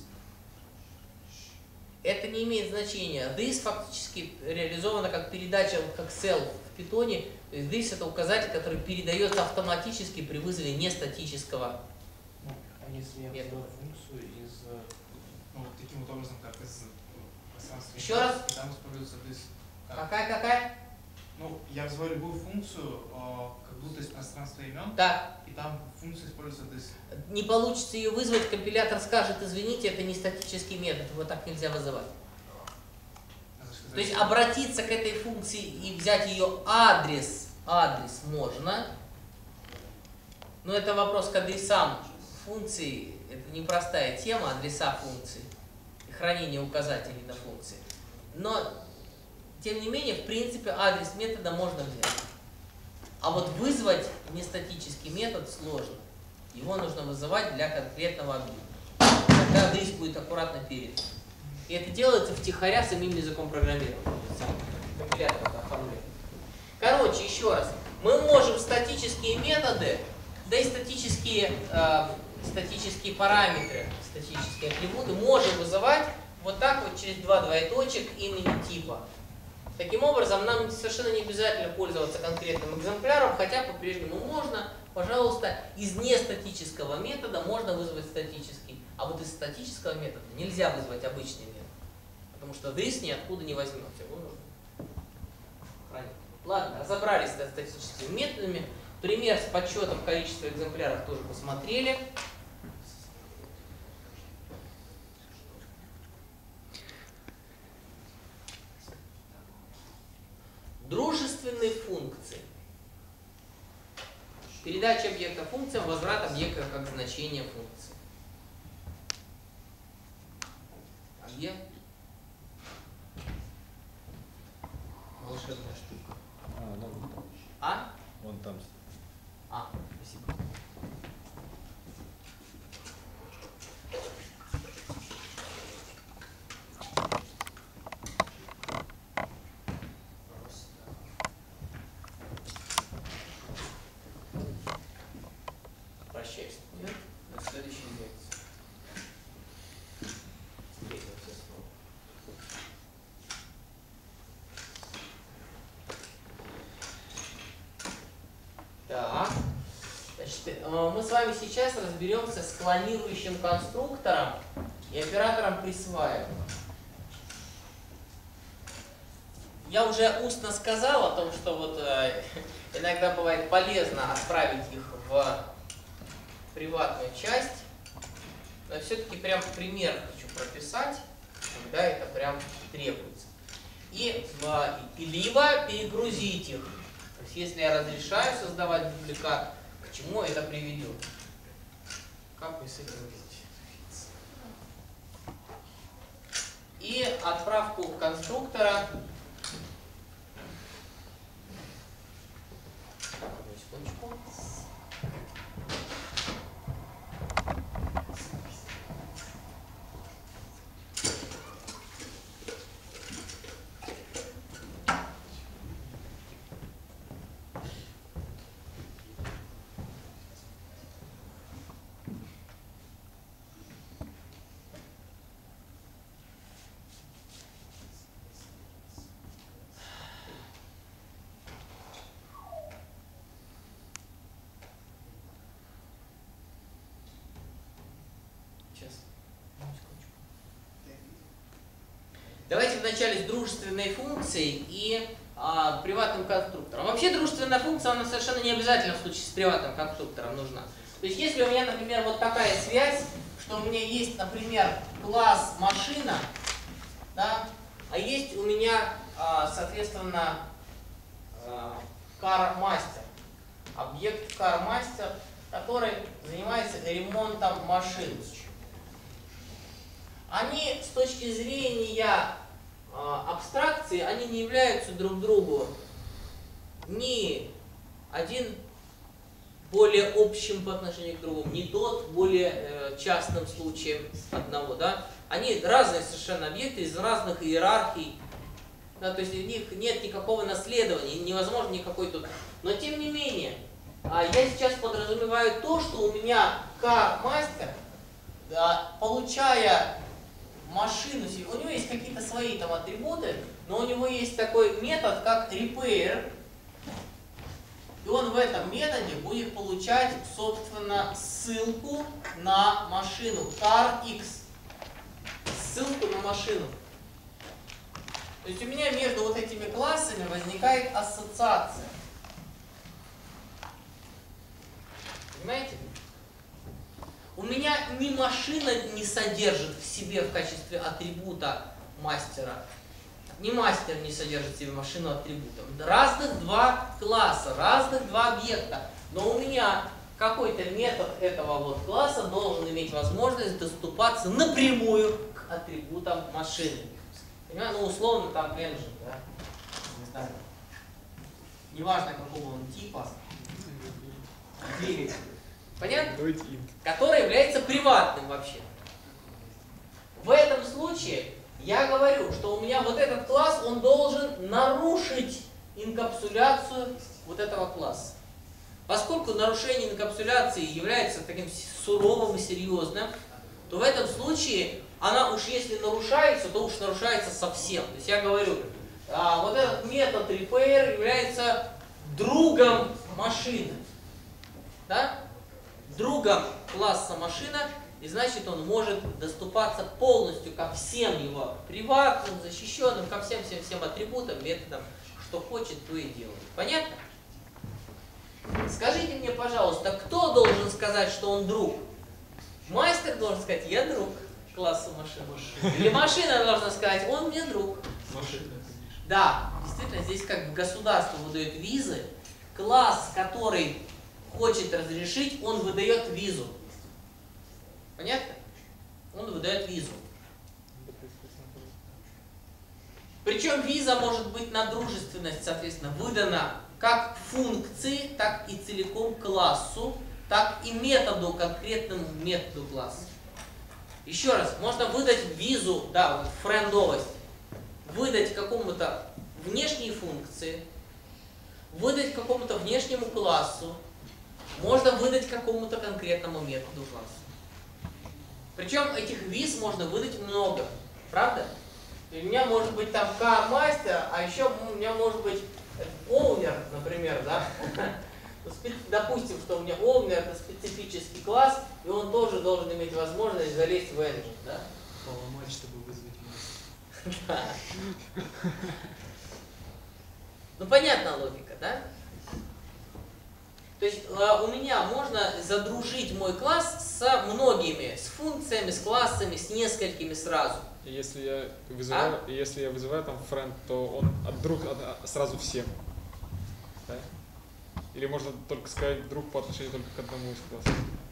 Это не имеет значения. This фактически реализовано как передача, как self в питоне. То есть this — это указатель, который передается автоматически при вызове нестатического. Ну, а если я метода. вызываю функцию из, ну, вот таким вот образом, как из пространства, Еще раз. и там используется this. Как? Какая, какая? Ну, я вызываю любую функцию, э, как будто из пространства имен, Так. и там функция используется this. Не получится ее вызвать, компилятор скажет, извините, это не статический метод, его так нельзя вызывать. То есть обратиться к этой функции и взять ее адрес, адрес можно, но это вопрос к адресам функции, это непростая тема, адреса функций и хранение указателей на функции. Но, тем не менее, в принципе, адрес метода можно взять. А вот вызвать нестатический метод сложно. Его нужно вызывать для конкретного объекта. Тогда адрес будет аккуратно перед. И это делается втихаря самим языком программирования. Компилятор это оформляет. Короче, еще раз. Мы можем статические методы, да и статические, э, статические параметры, статические атрибуты можем вызывать вот так вот через два двоеточек имени типа. Таким образом, нам совершенно не обязательно пользоваться конкретным экземпляром, хотя по-прежнему можно. Пожалуйста, из нестатического метода можно вызвать статический, а вот из статического метода нельзя вызвать обычный метод, потому что this ниоткуда не возьмется, его нужно хранить. Ладно, разобрались с статическими методами. Пример с подсчетом количества экземпляров тоже посмотрели. Дружественные функции. Передача объекта функциям, возврат объекта как значение функции. А где? Волшебная штука. А, ну вон там. А? Вон там. А, спасибо. Прощайся. Нет? До следующей лекции. Встретимся снова. Так. Значит, мы с вами сейчас разберемся с клонирующим конструктором и оператором присваивания. Я уже устно сказал о том, что вот э, иногда бывает полезно отправить их в приватную часть, но все-таки прям пример хочу прописать, когда это прям требуется. И, э, и либо перегрузить их. То есть если я разрешаю создавать дубликат, к чему это приведет? Как мне с этим жить? И отправку конструктора. Одну секундочку. Давайте вначале с дружественной функцией и а, приватным конструктором. Вообще дружественная функция, она совершенно не обязательно в случае с приватным конструктором нужна. То есть если у меня, например, вот такая связь, что у меня есть, например, класс машина, да, а есть у меня, а, соответственно, а, car-master, объект car-master, который занимается ремонтом машин. Они с точки зрения э, абстракции, они не являются друг другу ни один более общим по отношению к другому, ни тот более э, частным случаем одного. Да? Они разные совершенно объекты из разных иерархий. Да? То есть у них нет никакого наследования, невозможно никакой тут. Но тем не менее, э, я сейчас подразумеваю то, что у меня car-master, да, получая машину, у него есть какие-то свои там атрибуты, но у него есть такой метод, как repair, и он в этом методе будет получать, собственно, ссылку на машину, car x, ссылку на машину. То есть у меня между вот этими классами возникает ассоциация. Понимаете? У меня ни машина не содержит в себе в качестве атрибута мастера, ни мастер не содержит в себе машину атрибутом. Разных два класса, разных два объекта. Но у меня какой-то метод этого вот класса должен иметь возможность доступаться напрямую к атрибутам машины. Понимаете? Ну, условно там engine, да? Не знаю. Неважно, какого он типа. Двигатель. Понятно? Который является приватным вообще. В этом случае я говорю, что у меня вот этот класс, он должен нарушить инкапсуляцию вот этого класса. Поскольку нарушение инкапсуляции является таким суровым и серьезным, то в этом случае она уж если нарушается, то уж нарушается совсем. То есть я говорю, а, вот этот метод repair является другом машины. Да? Другом класса машина, и значит он может доступаться полностью ко всем его приватным, защищенным, ко всем-всем-всем атрибутам, методам, что хочет, то и делает. Понятно? Скажите мне, пожалуйста, кто должен сказать, что он друг? Мастер должен сказать, я друг класса машины. Или машина должна сказать, он мне друг. Машина. Да, действительно, здесь как государство выдает визы, класс, который хочет разрешить, он выдает визу. Понятно? Он выдает визу. Причем виза может быть на дружественность, соответственно, выдана как функции, так и целиком классу, так и методу, конкретному методу класса. Еще раз, можно выдать визу, да, вот френдовость, выдать какому-то внешней функции, выдать какому-то внешнему классу, можно выдать какому-то конкретному методу класса. Причем этих виз можно выдать много, правда? У меня может быть там car-мастер, а еще у меня может быть owner, например, да? Допустим, что у меня owner это специфический класс, и он тоже должен иметь возможность залезть в engine, да? Поломать, чтобы вызвать мастера. Да. Ну понятна логика, да? То есть э, у меня можно задружить мой класс с многими, с функциями, с классами, с несколькими сразу. И если я вызываю, А? и если я вызываю там friend, то он от друг от- сразу всем. Да? Или можно только сказать друг по отношению только к одному из классов?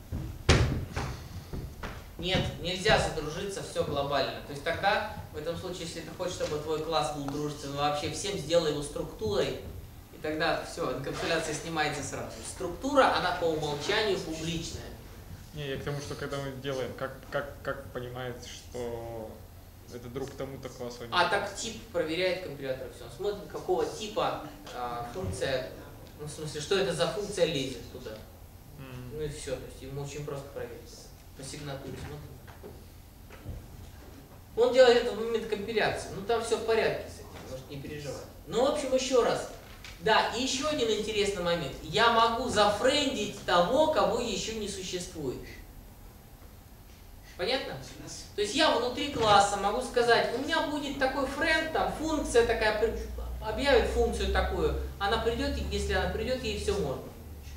Нет, нельзя задружиться все глобально. То есть тогда, в этом случае, если ты хочешь, чтобы твой класс был дружественным вообще всем, сделай его структурой, и тогда все, инкапсуляция снимается сразу. Структура, она по умолчанию публичная. Не, я к тому, что когда мы делаем, как, как, как понимает, что это друг тому-то классу. А так тип проверяет компилятор все. Он смотрит, какого типа а, функция, ну в смысле, что это за функция лезет туда. Mm. Ну и все, то есть ему очень просто проверить. По сигнатуре смотрит. Он делает это в момент компиляции. Ну там все в порядке с этим, может не переживать. Ну в общем еще раз. Да, и еще один интересный момент. Я могу зафрендить того, кого еще не существует. Понятно? То есть я внутри класса могу сказать, у меня будет такой френд, там функция такая, объявит функцию такую, она придет, если она придет, ей все можно.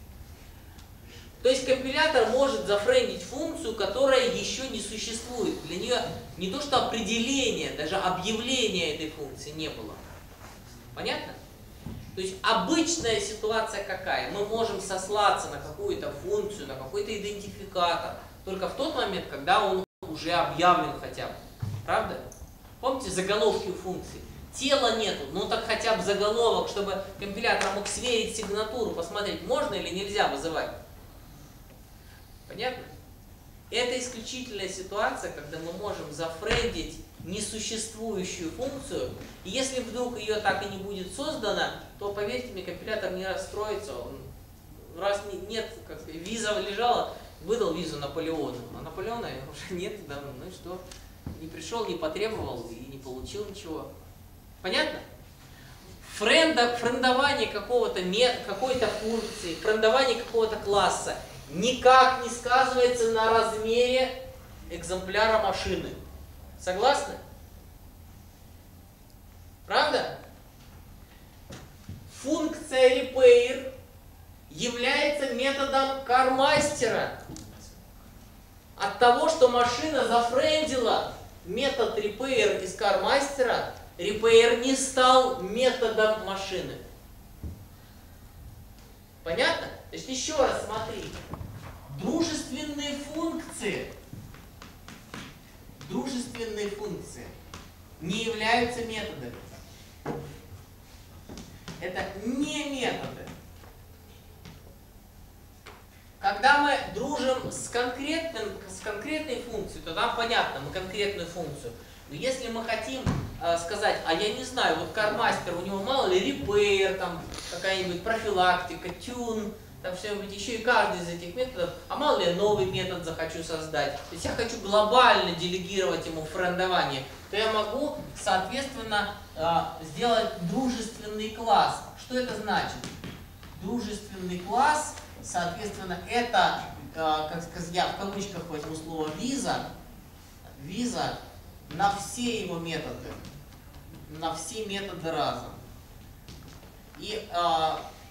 То есть компилятор может зафрендить функцию, которая еще не существует. Для нее не то что определение, даже объявления этой функции не было. Понятно? То есть обычная ситуация какая? Мы можем сослаться на какую-то функцию, на какой-то идентификатор, только в тот момент, когда он уже объявлен хотя бы. Правда? Помните заголовки у функций? Тела нету, ну так хотя бы заголовок, чтобы компилятор мог сверить сигнатуру, посмотреть, можно или нельзя вызывать. Понятно? Это исключительная ситуация, когда мы можем зафрендить несуществующую функцию, и если вдруг ее так и не будет создана, то, поверьте мне, компилятор не расстроится. Он, раз нет, как сказать, виза лежала, выдал визу Наполеону, а Наполеона уже нет давно, ну и что? Не пришел, не потребовал и не получил ничего. Понятно? Френда, френдование какого-то какой-то функции, френдование какого-то класса никак не сказывается на размере экземпляра машины. Согласны? Правда? Функция repair является методом кармастера. От того, что машина зафрендила метод repair из кармастера, repair не стал методом машины. Понятно? То есть еще раз смотри. Дружественные функции, дружественные функции не являются методами. Это не методы. Когда мы дружим с, конкретным, с конкретной функцией, то нам понятно, мы конкретную функцию. Но если мы хотим э, сказать, а я не знаю, вот кармастер, у него мало ли repair, там какая-нибудь профилактика, тюн, там все-нибудь еще и каждый из этих методов, а мало ли я новый метод захочу создать. То есть я хочу глобально делегировать ему френдование, то я могу, соответственно, э, сделать дружественный класс. Что это значит? Дружественный класс, соответственно, это, э, как сказать, я в кавычках возьму слово виза, виза на все его методы, на все методы разом. И э,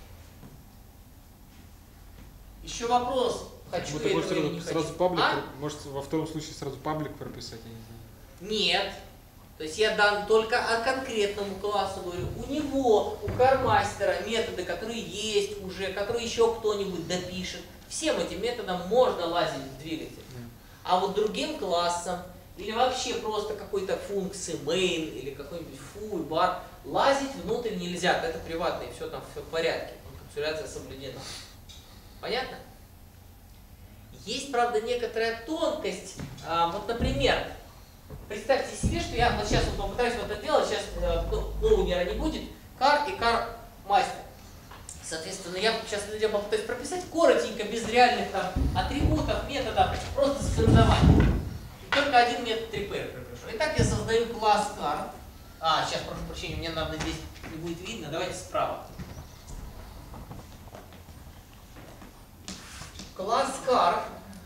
еще вопрос, хочу Вот я может, этого или сразу, не сразу хочу. паблик, А? может во втором случае сразу паблик прописать, я не знаю. Нет. То есть я дам только о конкретному классу, говорю, у него, у кармастера методы, которые есть уже, которые еще кто-нибудь допишет. Всем этим методом можно лазить в двигатель. А вот другим классом, или вообще просто какой-то функции main, или какой-нибудь foo, бар, лазить внутрь нельзя, это приватное, все там все в порядке, капсуляция соблюдена. Понятно? Есть, правда, некоторая тонкость. А, вот, например, представьте себе, что я вот сейчас вот попытаюсь вот это делать, сейчас ну, оунера не будет, car и car мастер. Соответственно, я сейчас я попытаюсь прописать коротенько, без реальных там атрибутов, методов, просто с френдованием. Только один метод repair пропишу. Итак, я создаю класс car. А, сейчас, прошу прощения, мне надо здесь не будет видно, давайте справа. Класс car,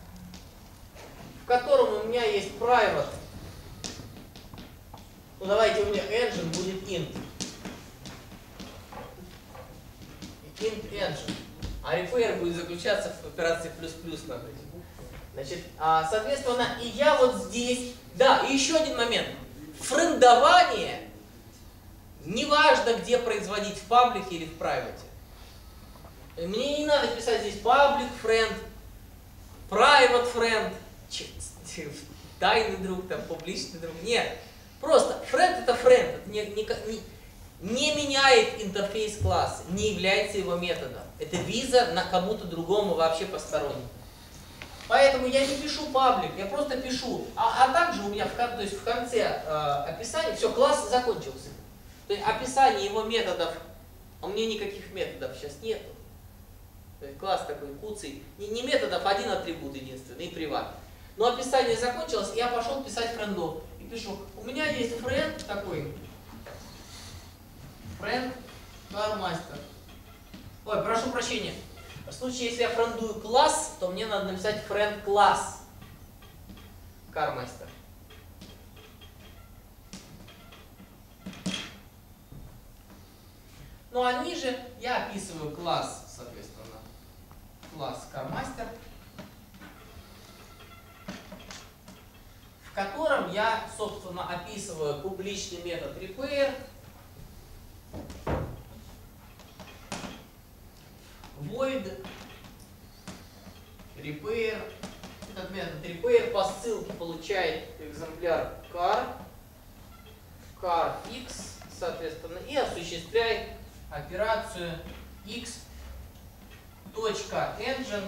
в котором у меня есть private. Ну давайте у меня engine будет int. int engine. А repair будет заключаться в операции плюс-плюс. Значит, а, соответственно, и я вот здесь. Да, и еще один момент. Френдование неважно, где производить, в паблике или в private. Мне не надо писать здесь public friend, private friend, тайный друг, там, публичный друг. Нет. Просто friend это friend. Это не, не, не, не меняет интерфейс класса, не является его методом. Это виза на кому-то другому вообще постороннему. Поэтому я не пишу паблик, я просто пишу. А, а также у меня в, то есть в конце э, описания, все, класс закончился. То есть описание его методов, а у меня никаких методов сейчас нету. То есть класс такой куцый. Не, не методов, один атрибут единственный, и приват. Но описание закончилось, и я пошел писать френдов. И пишу, у меня есть френд такой. Френд carmaster. Ой, прошу прощения. В случае, если я френдую класс, то мне надо написать friend класс carmaster. Ну а ниже я описываю класс, соответственно, класс carmaster, в котором я, собственно, описываю публичный метод repair, void repair. Этот метод repair по ссылке получает экземпляр car, car x, соответственно, и осуществляет операцию x.engine.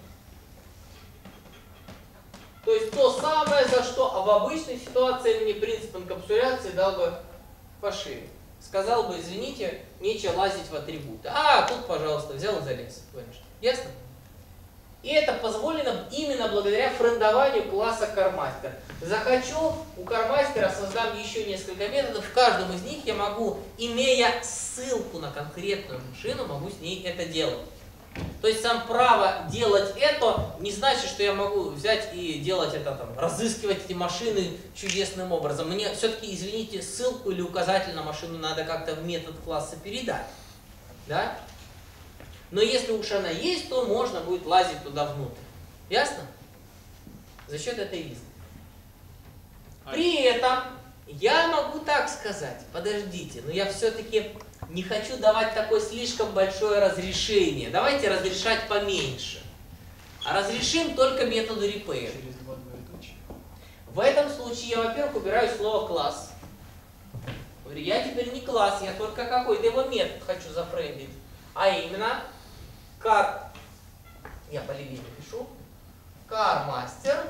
То есть то самое, за что а в обычной ситуации мне принцип инкапсуляции дал бы пошире. Сказал бы, извините, нечего лазить в атрибуты. А, тут, пожалуйста, взял и залез. Ясно? И это позволено именно благодаря френдованию класса carmaster. Захочу, у carmaster создам еще несколько методов. В каждом из них я могу, имея ссылку на конкретную машину, могу с ней это делать. То есть сам право делать это не значит, что я могу взять и делать это, там, разыскивать эти машины чудесным образом. Мне все-таки, извините, ссылку или указатель на машину надо как-то в метод класса передать. Да? Но если уж она есть, то можно будет лазить туда внутрь. Ясно? За счет этой визы. При этом я могу так сказать, подождите, но я все-таки не хочу давать такое слишком большое разрешение. Давайте разрешать поменьше. А разрешим только методу repair. Через два двоеточия. В этом случае я, во-первых, убираю слово класс. Говорю, я теперь не класс, я только какой-то его метод хочу зафрендить. А именно, car, я по-левее напишу, carMaster,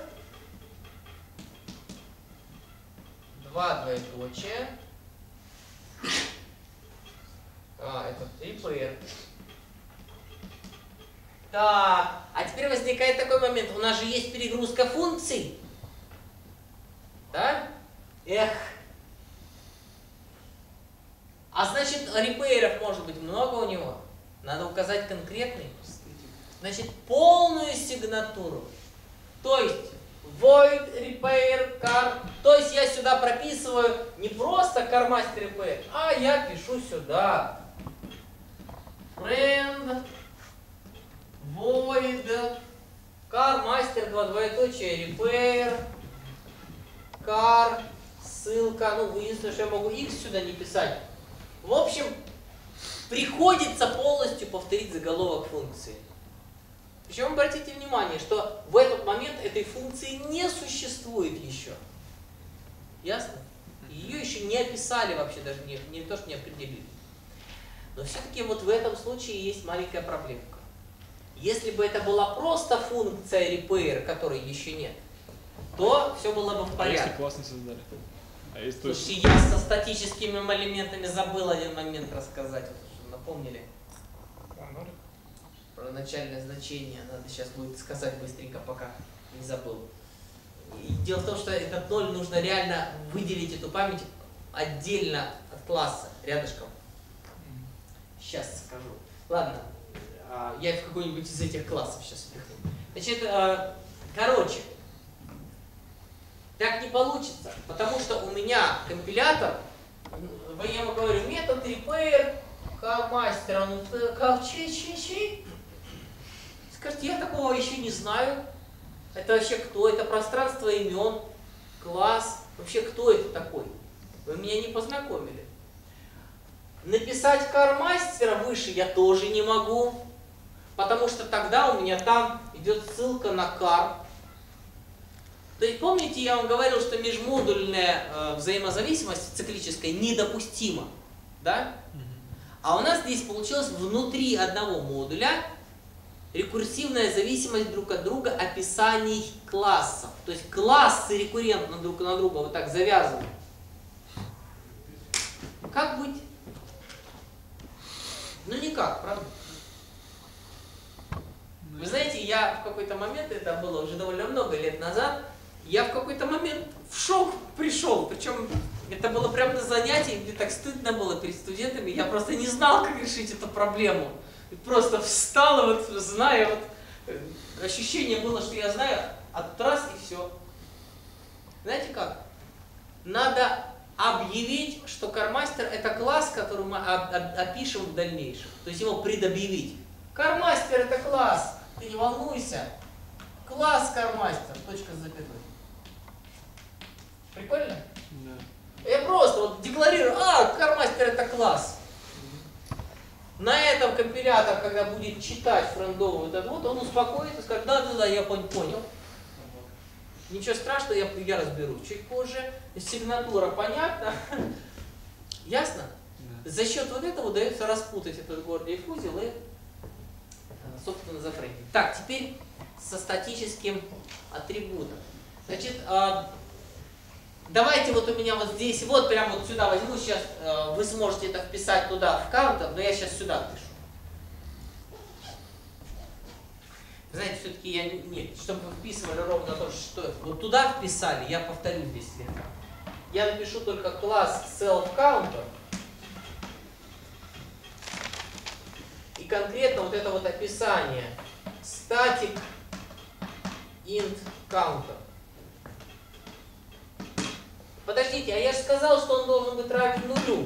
два двоеточия, а, это repair. Так, а теперь возникает такой момент, у нас же есть перегрузка функций. Да? Эх. А значит, репейров может быть много у него. Надо указать конкретный. Значит, полную сигнатуру. То есть, void repair car. То есть, я сюда прописываю не просто carMaster repair, а я пишу сюда friend void carMaster два двоеточие repair car ссылка. Ну, единственное, что я могу x сюда не писать. В общем, приходится полностью повторить заголовок функции. Причем обратите внимание, что в этот момент этой функции не существует еще. Ясно? Ее еще не описали вообще, даже не, не то, что не определили. Но все-таки вот в этом случае есть маленькая проблемка. Если бы это была просто функция repair, которой еще нет, то все было бы в А порядке. если класс не создали? А если, то есть, Слушайте, я со статическими элементами забыл один момент рассказать, вот, что напомнили. Про начальное значение надо сейчас будет сказать быстренько, пока не забыл. И дело в том, что этот ноль нужно реально выделить эту память отдельно от класса, рядышком. Сейчас скажу. Ладно, я в какой-нибудь из этих классов сейчас впихну. Значит, короче, так не получится, потому что у меня компилятор, я ему говорю, метод repair carMaster, он как чей-чей-чей? Скажите, я такого еще не знаю. Это вообще кто? Это пространство имен, класс. Вообще кто это такой? Вы меня не познакомили. Написать carMaster выше я тоже не могу, потому что тогда у меня там идет ссылка на car. То есть помните, я вам говорил, что межмодульная э, взаимозависимость циклическая недопустима, да? А у нас здесь получилось внутри одного модуля рекурсивная зависимость друг от друга описаний классов. То есть классы рекуррентно друг на друга вот так завязаны. Как быть? Ну никак, правда? Вы знаете, я в какой-то момент, это было уже довольно много лет назад, я в какой-то момент в шок пришел. Причем это было прямо на занятии, мне так стыдно было перед студентами. Я просто не знал, как решить эту проблему. И просто встал, и вот, зная, вот, ощущение было, что я знаю, а тут раз и все. Знаете как? Надо объявить, что carMaster это класс, который мы опишем в дальнейшем. То есть его предобъявить. carMaster это класс, ты не волнуйся. Класс carMaster, точка с запятой. Прикольно? Да. Я просто вот декларирую, а, carMaster это класс. На этом компилятор, когда будет читать френдовый вот этот вот, он успокоится и скажет, да-да-да, я понял. Ничего страшного, я, я разберусь чуть позже. Сигнатура понятна. Ясно? Да. За счет вот этого удается распутать этот гордий узел и, собственно, зафрендить. Так, теперь со статическим атрибутом. Значит, давайте вот у меня вот здесь, вот прямо вот сюда возьму, сейчас вы сможете это вписать туда в каунтер, но я сейчас сюда пишу. Знаете, все-таки я не, нет, чтобы вы вписывали ровно то, что вот туда вписали, я повторю здесь слегка. Я напишу только класс selfCounter. И конкретно вот это вот описание. Static int counter. Подождите, а я же сказал, что он должен быть равен нулю.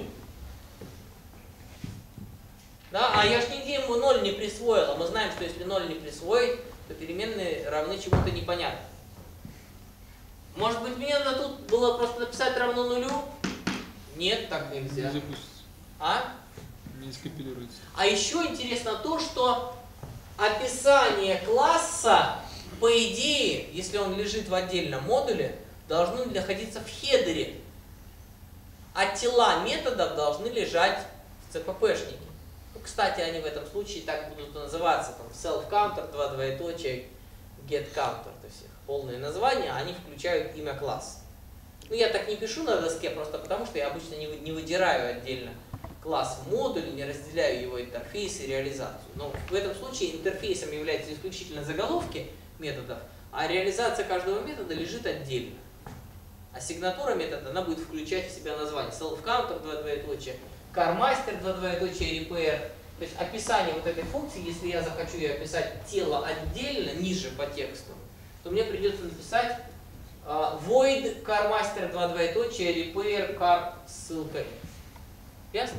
Да? А я же нигде ему ноль не присвоил. А мы знаем, что если ноль не присвоить, то переменные равны чему-то непонятному. Может быть, мне надо тут было просто написать равно нулю? Нет, так нельзя. Не запустится. А? Не скопируется. А еще интересно то, что описание класса, по идее, если он лежит в отдельном модуле, должны находиться в хедере. А тела методов должны лежать в си пи пи-шнике. Ну, кстати, они в этом случае так будут называться. Там self-counter, два двоеточия, get-counter. То есть их полное название, они включают имя класса. Ну, я так не пишу на доске, просто потому что я обычно не, не выдираю отдельно класс в модуле, не разделяю его интерфейс и реализацию. Но в этом случае интерфейсом являются исключительно заголовки методов, а реализация каждого метода лежит отдельно. А сигнатура метода, она будет включать в себя название self-counter, два двоеточия, carmaster, два двоеточия, repair. То есть описание вот этой функции, если я захочу ее описать тело отдельно, ниже по тексту, то мне придется написать uh, void carmaster, два двоеточия, repair, car, ссылка. Ясно?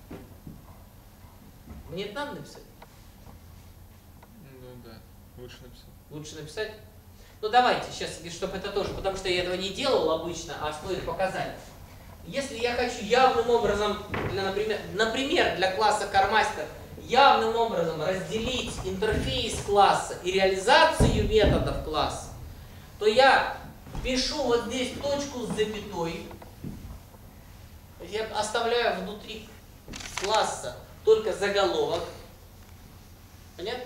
Мне это надо написать? Ну да, лучше написать. Лучше написать? Ну давайте, сейчас, чтобы это тоже, потому что я этого не делал обычно, а стоит показать. Если я хочу явным образом, для, например, например, для класса CarMaster, явным образом разделить интерфейс класса и реализацию методов класса, то я пишу вот здесь точку с запятой, я оставляю внутри класса только заголовок. Понятно?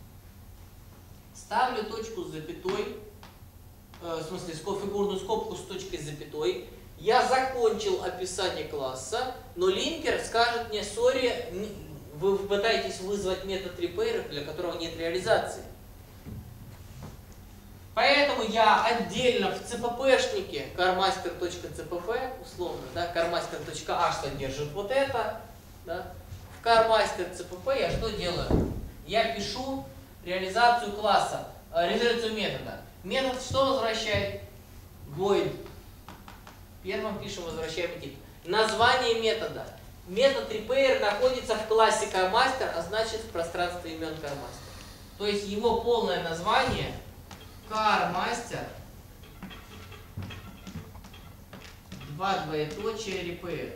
Ставлю точку с запятой, э, в смысле фигурную скобку с точкой с запятой. Я закончил описание класса, но линкер скажет мне: sorry, вы пытаетесь вызвать метод repair, для которого нет реализации. Поэтому я отдельно в си пи пи-шнике carmaster.cpf, условно, да, carmaster.h содержит вот это, да, в carmaster.cpf я что делаю? Я пишу реализацию класса, реализацию метода. Метод что возвращает? Void. Первым пишем возвращаемый тип. Название метода. Метод repair находится в классе CarMaster, а значит в пространстве имен CarMaster. То есть его полное название CarMaster, два двоеточия, repair.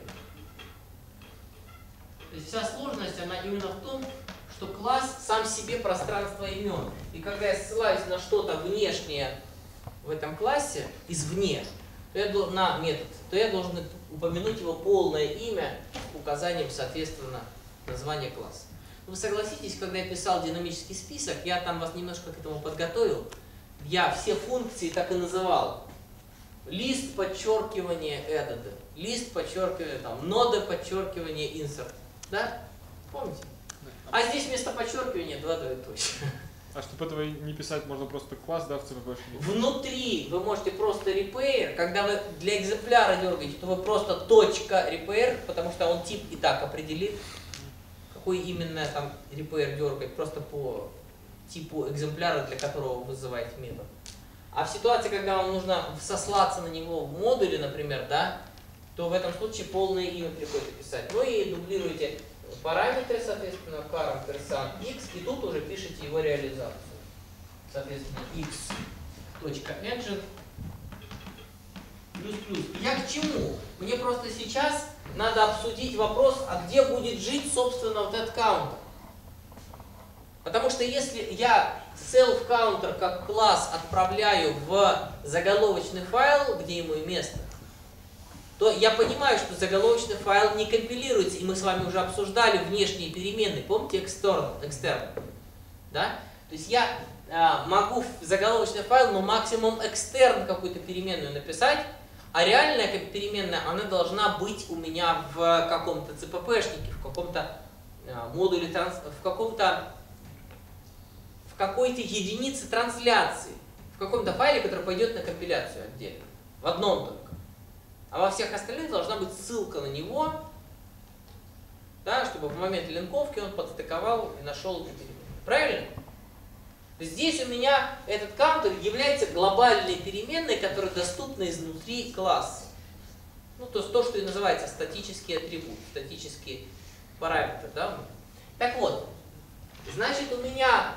То есть вся сложность, она именно в том, что класс сам себе пространство имен. И когда я ссылаюсь на что-то внешнее в этом классе, извне, то я, на метод, то я должен упомянуть его полное имя указанием, соответственно, названия класса. Вы согласитесь, когда я писал динамический список, я там вас немножко к этому подготовил, я все функции так и называл. Лист, подчеркивание, added, лист, подчеркивание, там, нода, подчеркивание, insert. Да? Помните? А здесь вместо подчеркивания два двоеточия. А чтобы этого не писать, можно просто класс, да, в си пи пи-шнике? Внутри вы можете просто repair. Когда вы для экземпляра дергаете, то вы просто точка repair, потому что он тип и так определит, какой именно там repair дергать, просто по типу экземпляра, для которого вы вызываете метод. А в ситуации, когда вам нужно сослаться на него в модуле, например, да, то в этом случае полное имя приходится писать. Ну и дублируете параметры, соответственно, car ampersand x, и тут уже пишите его реализацию. Соответственно, x.engine плюс-плюс. Я к чему? Мне просто сейчас надо обсудить вопрос, а где будет жить, собственно, вот этот каунтер. Потому что если я self-counter как класс отправляю в заголовочный файл, где ему и место, то я понимаю, что заголовочный файл не компилируется, и мы с вами уже обсуждали внешние переменные. Помните external, external, да? То есть я э, могу в заголовочный файл, но максимум extern какую-то переменную написать, а реальная переменная, она должна быть у меня в каком-то си пи пи-шнике, в каком-то э, модуле, транс, в каком-то в какой-то единице трансляции, в каком-то файле, который пойдет на компиляцию отдельно, в одном только. А во всех остальных должна быть ссылка на него, и, соответственно, я, Да, чтобы в момент линковки он подстыковал и нашел эту переменную. Правильно? Здесь у меня этот каунтер является глобальной переменной, которая доступна изнутри класса. Ну, то есть то, что и называется статический атрибут, статический параметр. Да? Так вот, значит, у меня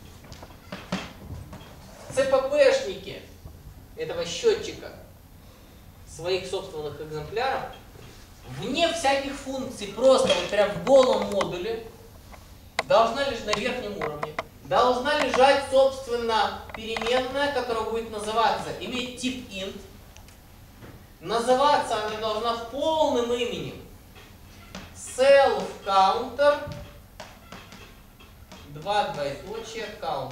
ЦППшники этого счетчика своих собственных экземпляров вне всяких функций, просто вот прям в голом модуле, должна лежать на верхнем уровне, должна лежать, собственно, переменная, которая будет называться, иметь тип int. Называться она должна полным именем self-counter, два двоеточия counter.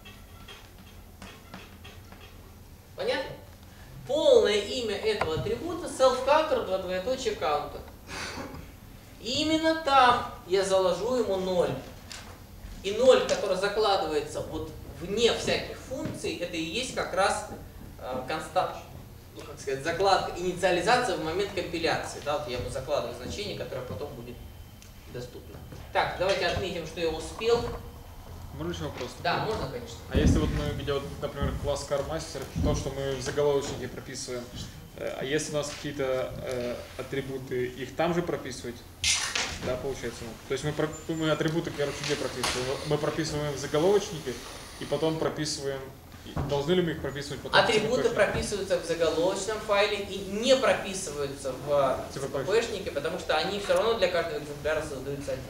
Понятно? Полное имя этого атрибута self-counter, два двоеточия counter. И именно там я заложу ему ноль. И ноль, который закладывается вот вне всяких функций, это и есть как раз э, констант, ну, как сказать, закладка, инициализация в момент компиляции. Да, вот я ему закладываю значение, которое потом будет доступно. Так, давайте отметим, что я успел. Можно еще вопрос? Да, можно, конечно. А если вот мы, где вот, например, класс CarMaster, то, что мы в заголовочнике прописываем, э, а если у нас какие-то э, атрибуты, их там же прописывать? Да, получается. То есть мы, про, мы атрибуты, короче, где прописываем? Мы прописываем в заголовочнике и потом прописываем. Должны ли мы их прописывать потом? Атрибуты прописываются в заголовочном файле и не прописываются в ЦППшнике, потому что они все равно для каждого экземпляра создаются один.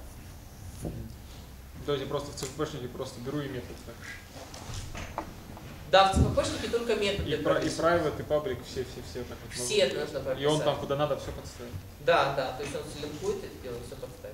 То есть я просто в ЦППшнике просто беру и метод так. Да, в ЦППшнике только методы. И, про, и private, и public, все, все, все так вот. Все это нужно прописать. И он там куда надо все подставит. Да, да, то есть он слинкует это дело, все подставит.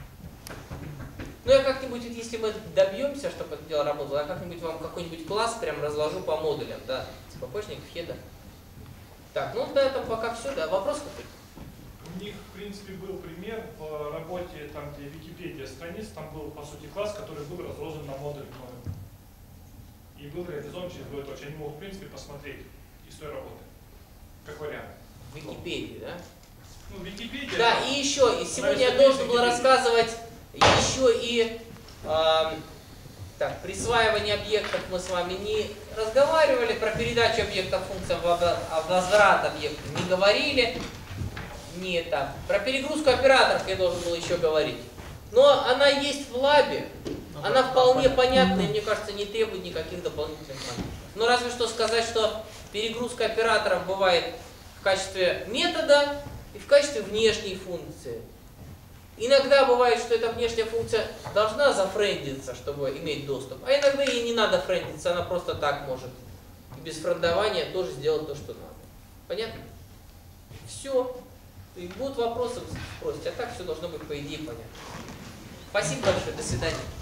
Ну я как-нибудь, если мы добьемся, чтобы это дело работало, я как-нибудь вам какой-нибудь класс прям разложу по модулям, да, ЦППшник, хеда. Так, ну да, это пока все, да, вопрос какой-то? У них, в принципе, был пример в работе, там, где Википедия страниц, там был, по сути, класс, который был разложен на модуль много. И был реализован через двоеточие. Они могут, в принципе, посмотреть историю работы. Как вариант. В Википедии, да? Ну, Википедия. Да, и еще, и сегодня я должен был рассказывать еще и э, так, присваивание объектов мы с вами не разговаривали, про передачу объектов функциям, возврат объектов не говорили. Не так. Про перегрузку операторов я должен был еще говорить. Но она есть в лабе, она вполне понятна и, мне кажется, не требует никаких дополнительных моментов. Но разве что сказать, что перегрузка операторов бывает в качестве метода и в качестве внешней функции. Иногда бывает, что эта внешняя функция должна зафрендиться, чтобы иметь доступ, а иногда ей не надо френдиться, она просто так может без френдования тоже сделать то, что надо. Понятно? Все. И будут вопросы, спросите, а так все должно быть по идее понятно. Спасибо большое, до свидания.